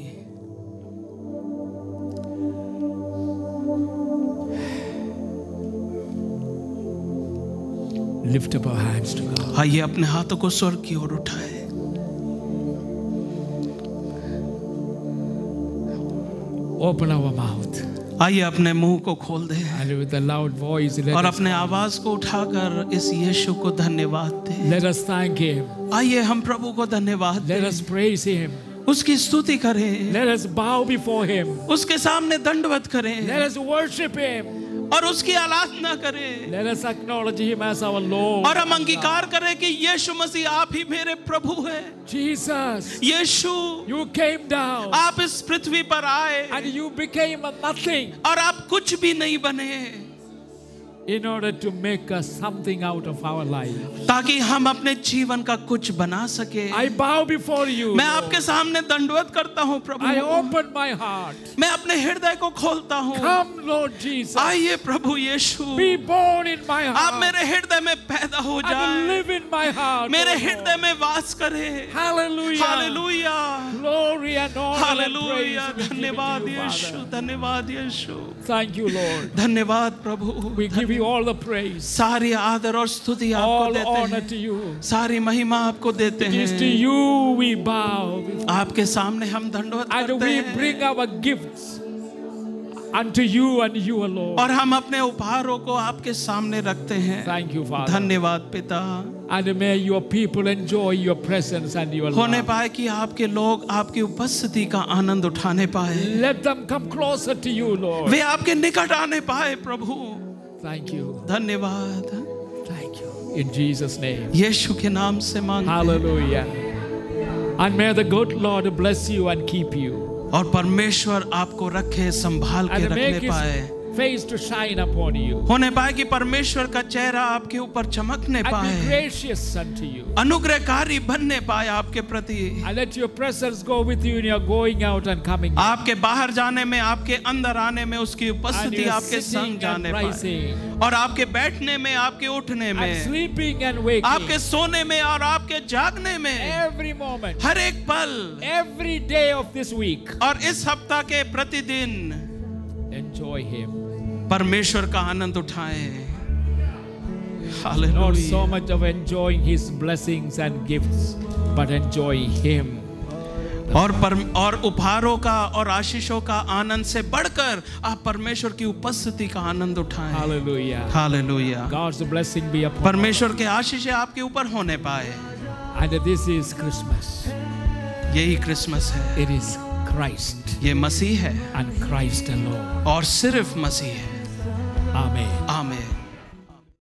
Lift up our hands to God.
आइए अपने हाथों को स्वर्ग की ओर उठाए।
Open our mouth
आइए अपने मुंह को खोल दें
and with a loud voice let
और
us,
अपने आवाज को उठाकर इस यीशु को धन्यवाद दें।
let us thank Him.
आइए हम प्रभु को धन्यवाद
Let
दें,
us praise Him.
उसकी स्तुति करें,
Let us bow before Him.
उसके सामने दंडवत
Let
करें
us worship Him.
और उसकी आराधना करें।
Let us acknowledge Him as our Lord.
और हम अंगीकार करें कि यीशु मसीह आप ही मेरे प्रभु हैं।
Jesus,
Yeshu,
you came down
आप इस पृथ्वी पर आए
and you became a nothing
और आप कुछ भी नहीं बने
in order to make us something out of our life.
ताकि हम अपने जीवन का कुछ बना सके।
I bow before you.
मैं
Lord.
आपके सामने दंडवत करता हूँ प्रभु।
I open my heart.
मैं अपने हृदय को खोलता हूँ।
Come, Lord Jesus.
आइए प्रभु यीशु,
Be born in my
आप
heart
मेरे हृदय में पैदा हो
and
जाए,
live in my heart.
मेरे
oh
हृदय
Lord.
में वास करे।
Hallelujah.
Hallelujah,
Glory and honor and praise
hallelujah.
we give it to
धन्यवाद
you,
यीशु,
Father.
धन्यवाद यीशु,
Thank you, Lord.
धन्यवाद प्रभु।
We give you all the praise,
सारी आदर और स्तुति आपको
all
देते
honor
हैं,
to you.
सारी महिमा आपको देते
It is to
हैं।
you we bow
आपके सामने हम दंडवत
and
करते
we
हैं
bring our gifts unto you and you alone.
और हम अपने उपहारों को आपके सामने रखते हैं।
Thank you, Father.
धन्यवाद पिता।
And may your people enjoy your presence and your
होने
love.
पाए कि आपके लोग आपकी उपस्थिति का आनंद उठाने पाए,
Let them come closer to you, Lord.
वे आपके निकट आने पाए प्रभु।
Thank you.
धन्यवाद,
Thank you. In Jesus' name.
यीशु के नाम से मांगते हैं।
Hallelujah. And may the good Lord bless you and keep you.
और परमेश्वर आपको रखे, संभाल के
And
रखने
make
पाए,
His face to shine upon you.
होने पाए कि परमेश्वर का चेहरा आपके ऊपर चमकने
And be
पाए,
gracious unto you.
अनुग्रहकारी बनने पाए आपके प्रति।
And let your presence go with you in your going out and coming in.
आपके बाहर जाने में, आपके अंदर आने में उसकी
And
उपस्थिति
your
आपके संग
sitting and
जाने पाए,
rising.
और आपके बैठने में, आपके उठने
And
में,
sleeping and waking.
आपके सोने में और आपके जागने में,
Every moment.
हर एक पल
Every day of this week.
और इस सप्ताह के प्रतिदिन
Enjoy Him.
परमेश्वर का आनंद उठाएं।
Not
hallelujah.
so much of enjoying His blessings and gifts, but enjoy Him.
और उपहारों का और आशीषों का आनंद से बढ़कर आप परमेश्वर की उपस्थिति का आनंद उठाएं।
Hallelujah.
Hallelujah.
God's blessing be upon
परमेश्वर के आशीष आपके ऊपर होने पाए।
you. And this is Christmas.
यही क्रिसमस है,
It is Christ
ये मसीह है
and Christ alone.
और सिर्फ मसीह है।
Amen.
आमीन।